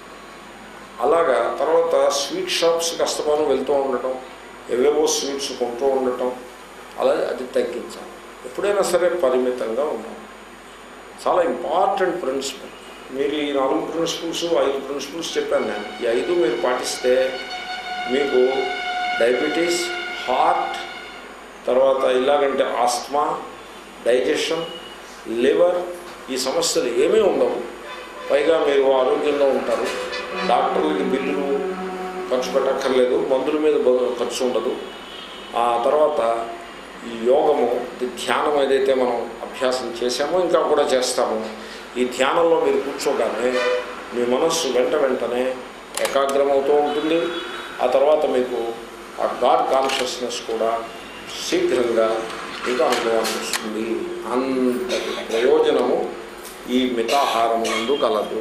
అలాగా తర్వాత స్వీట్ షాప్స్ కష్టమానం వెళ్తూ ఉండటం, ఏవేవో స్వీట్స్ కొంటూ ఉండటం, అలా అది తగ్గించాలి. ఎప్పుడైనా సరే పరిమితంగా ఉండాలి. చాలా ఇంపార్టెంట్ ప్రిన్సిపల్. మీరు ఈ నాలుగు ప్రిన్సిపల్స్ ఐదు ప్రిన్సిపల్స్ చెప్పాను నేను. ఈ ఐదు మీరు పాటిస్తే మీకు డయాబెటీస్, హార్ట్, తర్వాత ఇలాగంటే ఆస్మా, డైజెషన్, లివర్, ఈ సమస్యలు ఏమీ ఉండవు. పైగా మీరు ఆరోగ్యంగా ఉంటారు. డాక్టర్లకి బిల్లులు ఖర్చు పెట్టక్కర్లేదు, మందుల మీద ఖర్చు ఉండదు. ఆ తర్వాత ఈ యోగము, ధ్యానం ఏదైతే మనం అభ్యాసం చేశామో ఇంకా కూడా చేస్తామో, ఈ ధ్యానంలో మీరు కూర్చోగానే మీ మనస్సు వెంట వెంటనే ఏకాగ్రమవుతూ ఉంటుంది. ఆ తర్వాత మీకు ఆ గాడ్ కాన్షియస్నెస్ కూడా శీఘ్రంగా మీకు అనుభవాన్ని వస్తుంది. అంతటి ప్రయోజనము ఈ మితాహారము నందు కలదు.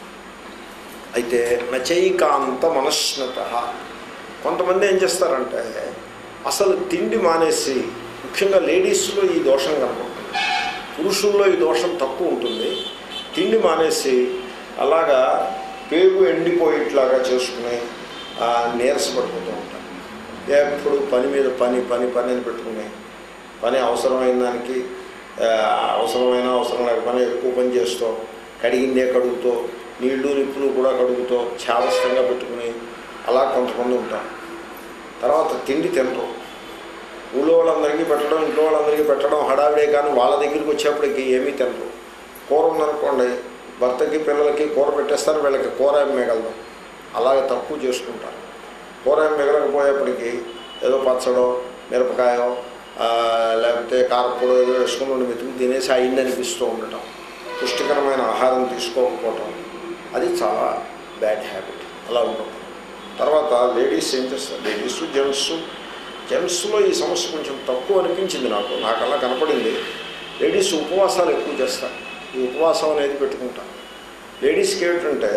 అయితే నచైకాంత మనశ్నత. కొంతమంది ఏం చేస్తారంటే అసలు తిండి మానేసి, ముఖ్యంగా లేడీస్లో ఈ దోషం కనపడుతుంది, పురుషుల్లో ఈ దోషం తక్కువ ఉంటుంది. తిండి మానేసి అలాగా పేగు ఎండిపోయేట్లాగా చేసుకుని నీరసపడిపోతూ ఉంటారు. ఎప్పుడు పని మీద పని పని పని అని పెట్టుకుని, పని అవసరమైన దానికి అవసరమైన అవసరం లేకపోయినా ఎక్కువ పని చేస్తూ, కడిగిందే కడుగుతూ, నీళ్లు నిప్పులు కూడా కడుగుతూ చాదస్తంగా పెట్టుకుని అలా కొంతమంది ఉంటారు. తర్వాత తిండి తినరు. ఊళ్ళో వాళ్ళందరికీ పెట్టడం, ఇంట్లో వాళ్ళందరికీ పెట్టడం హడావిడే, కానీ వాళ్ళ దగ్గరికి వచ్చేప్పటికి ఏమీ తినరు. కూర ఉందనుకోండి, భర్తకి పిల్లలకి కూర పెట్టేస్తారు, వీళ్ళకి కూర ఏమి మిగలదు. అలాగే తక్కువ చేసుకుంటారు. కూర ఏమి మిగలకపోయేప్పటికీ ఏదో పచ్చడో మిరపకాయో లేకపోతే కారపొడో ఏదో వేసుకుని ఉండి మెతుకు తినేసి అయింది అనిపిస్తూ ఉండటం, పుష్టికరమైన ఆహారం తీసుకోకపోవటం, అది చాలా బ్యాడ్ హ్యాబిట్. అలా ఉండటం. తర్వాత లేడీస్ ఏం చేస్తారు, లేడీస్ జెంట్స్ జెంట్స్లో ఈ సమస్య కొంచెం తక్కువ అనిపించింది నాకు నాకు అలా కనపడింది. లేడీస్ ఉపవాసాలు ఎక్కువ చేస్తారు. ఈ ఉపవాసం అనేది పెట్టుకుంటారు. లేడీస్కి ఏమిటంటే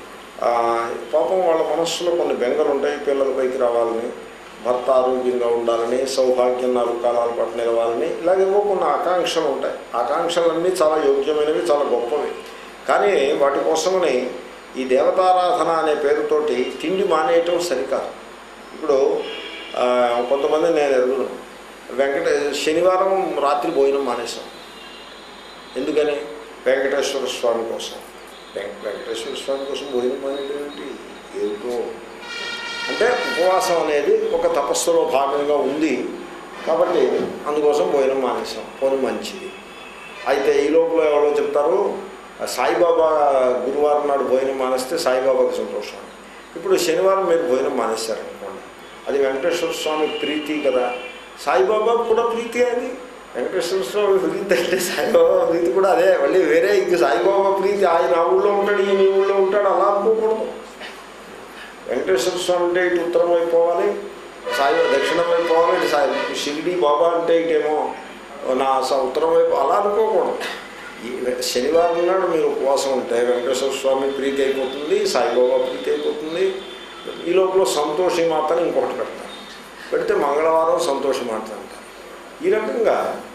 పాపం వాళ్ళ మనస్సులో కొన్ని బెంగలు ఉంటాయి. పిల్లల పైకి రావాలని, భర్త ఆరోగ్యంగా ఉండాలని, సౌభాగ్యం నాలుగు కాలాల పాటు నిలవాలని, ఇలాగేవో కొన్ని ఆకాంక్షలు ఉంటాయి. ఆకాంక్షలన్నీ చాలా యోగ్యమైనవి, చాలా గొప్పవి. కానీ వాటి కోసమని ఈ దేవతారాధన అనే పేరుతోటి తిండి మానేయటం సరికాదు. ఇప్పుడు కొంతమంది నేను ఎరుగును, వెంకట శనివారం రాత్రి భోజనం మానేశాం. ఎందుకని? వెంకటేశ్వర స్వామి కోసం. వెంకటేశ్వర స్వామి కోసం భోజనం మానేయడం ఏంటి? ఏమిటో అంటే ఉపవాసం అనేది ఒక తపస్సులో భాగంగా ఉంది కాబట్టి అందుకోసం భోజనం మానేసాం. పోనీ మంచిది. అయితే ఈ లోపల ఎవరో చెప్తారు, సాయిబాబా గురువారం నాడు భోజనం మానేస్తే సాయిబాబాకి సంతోషం. ఇప్పుడు శనివారం మీరు భోజనం మానేశారనుకోండి, అది వెంకటేశ్వర స్వామి ప్రీతి కదా, సాయిబాబాకు కూడా ప్రీతి. అది వెంకటేశ్వర స్వామి ప్రీతి అంటే సాయిబాబా ప్రీతి కూడా అదే. మళ్ళీ వేరే ఇంక సాయిబాబా ప్రీతి ఆయన ఆ ఊళ్ళో ఉంటాడు, ఈ నీ ఊళ్ళో ఉంటాడు, అలా అనుకోకూడదు. వెంకటేశ్వర స్వామి అంటే ఇటు ఉత్తరం అయిపోవాలి, సాయి దక్షిణం అయిపోవాలి, ఇటు సాయి షిరిడి బాబా అంటే ఇటేమో నా ఉత్తరం వైపు, అలా అనుకోకూడదు. శనివారం నాడు మీరు ఉపవాసం ఉంటే వెంకటేశ్వర స్వామి ప్రీతి అయిపోతుంది, సాయిబాబా ప్రీతి అయిపోతుంది. ఈ లోపల సంతోషి మాత్రం ఇంకొకటి పెడతారు. పెడితే మంగళవారం సంతోషి మాత్రం అంటారు. ఈ రకంగా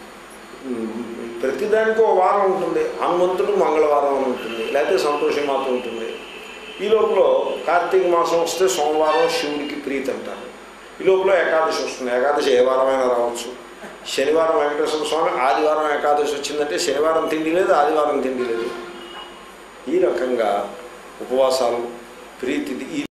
ప్రతిదానికి ఒక వారం ఉంటుంది. హనుమంతుడు మంగళవారం అని ఉంటుంది, లేకపోతే సంతోషి మాత్రం ఉంటుంది. ఈ లోపల కార్తీక మాసం వస్తే సోమవారం శివుడికి ప్రీతి అంటారు. ఈ లోపల ఏకాదశి వస్తుంది. ఏకాదశి ఏ వారమైనా రావచ్చు. శనివారం వెంకటేశ్వర స్వామి, ఆదివారం ఏకాదశి వచ్చిందంటే శనివారం తిండి లేదు, ఆదివారం తిండి లేదు. ఈ రకంగా ఉపవాసాలు ప్రీతి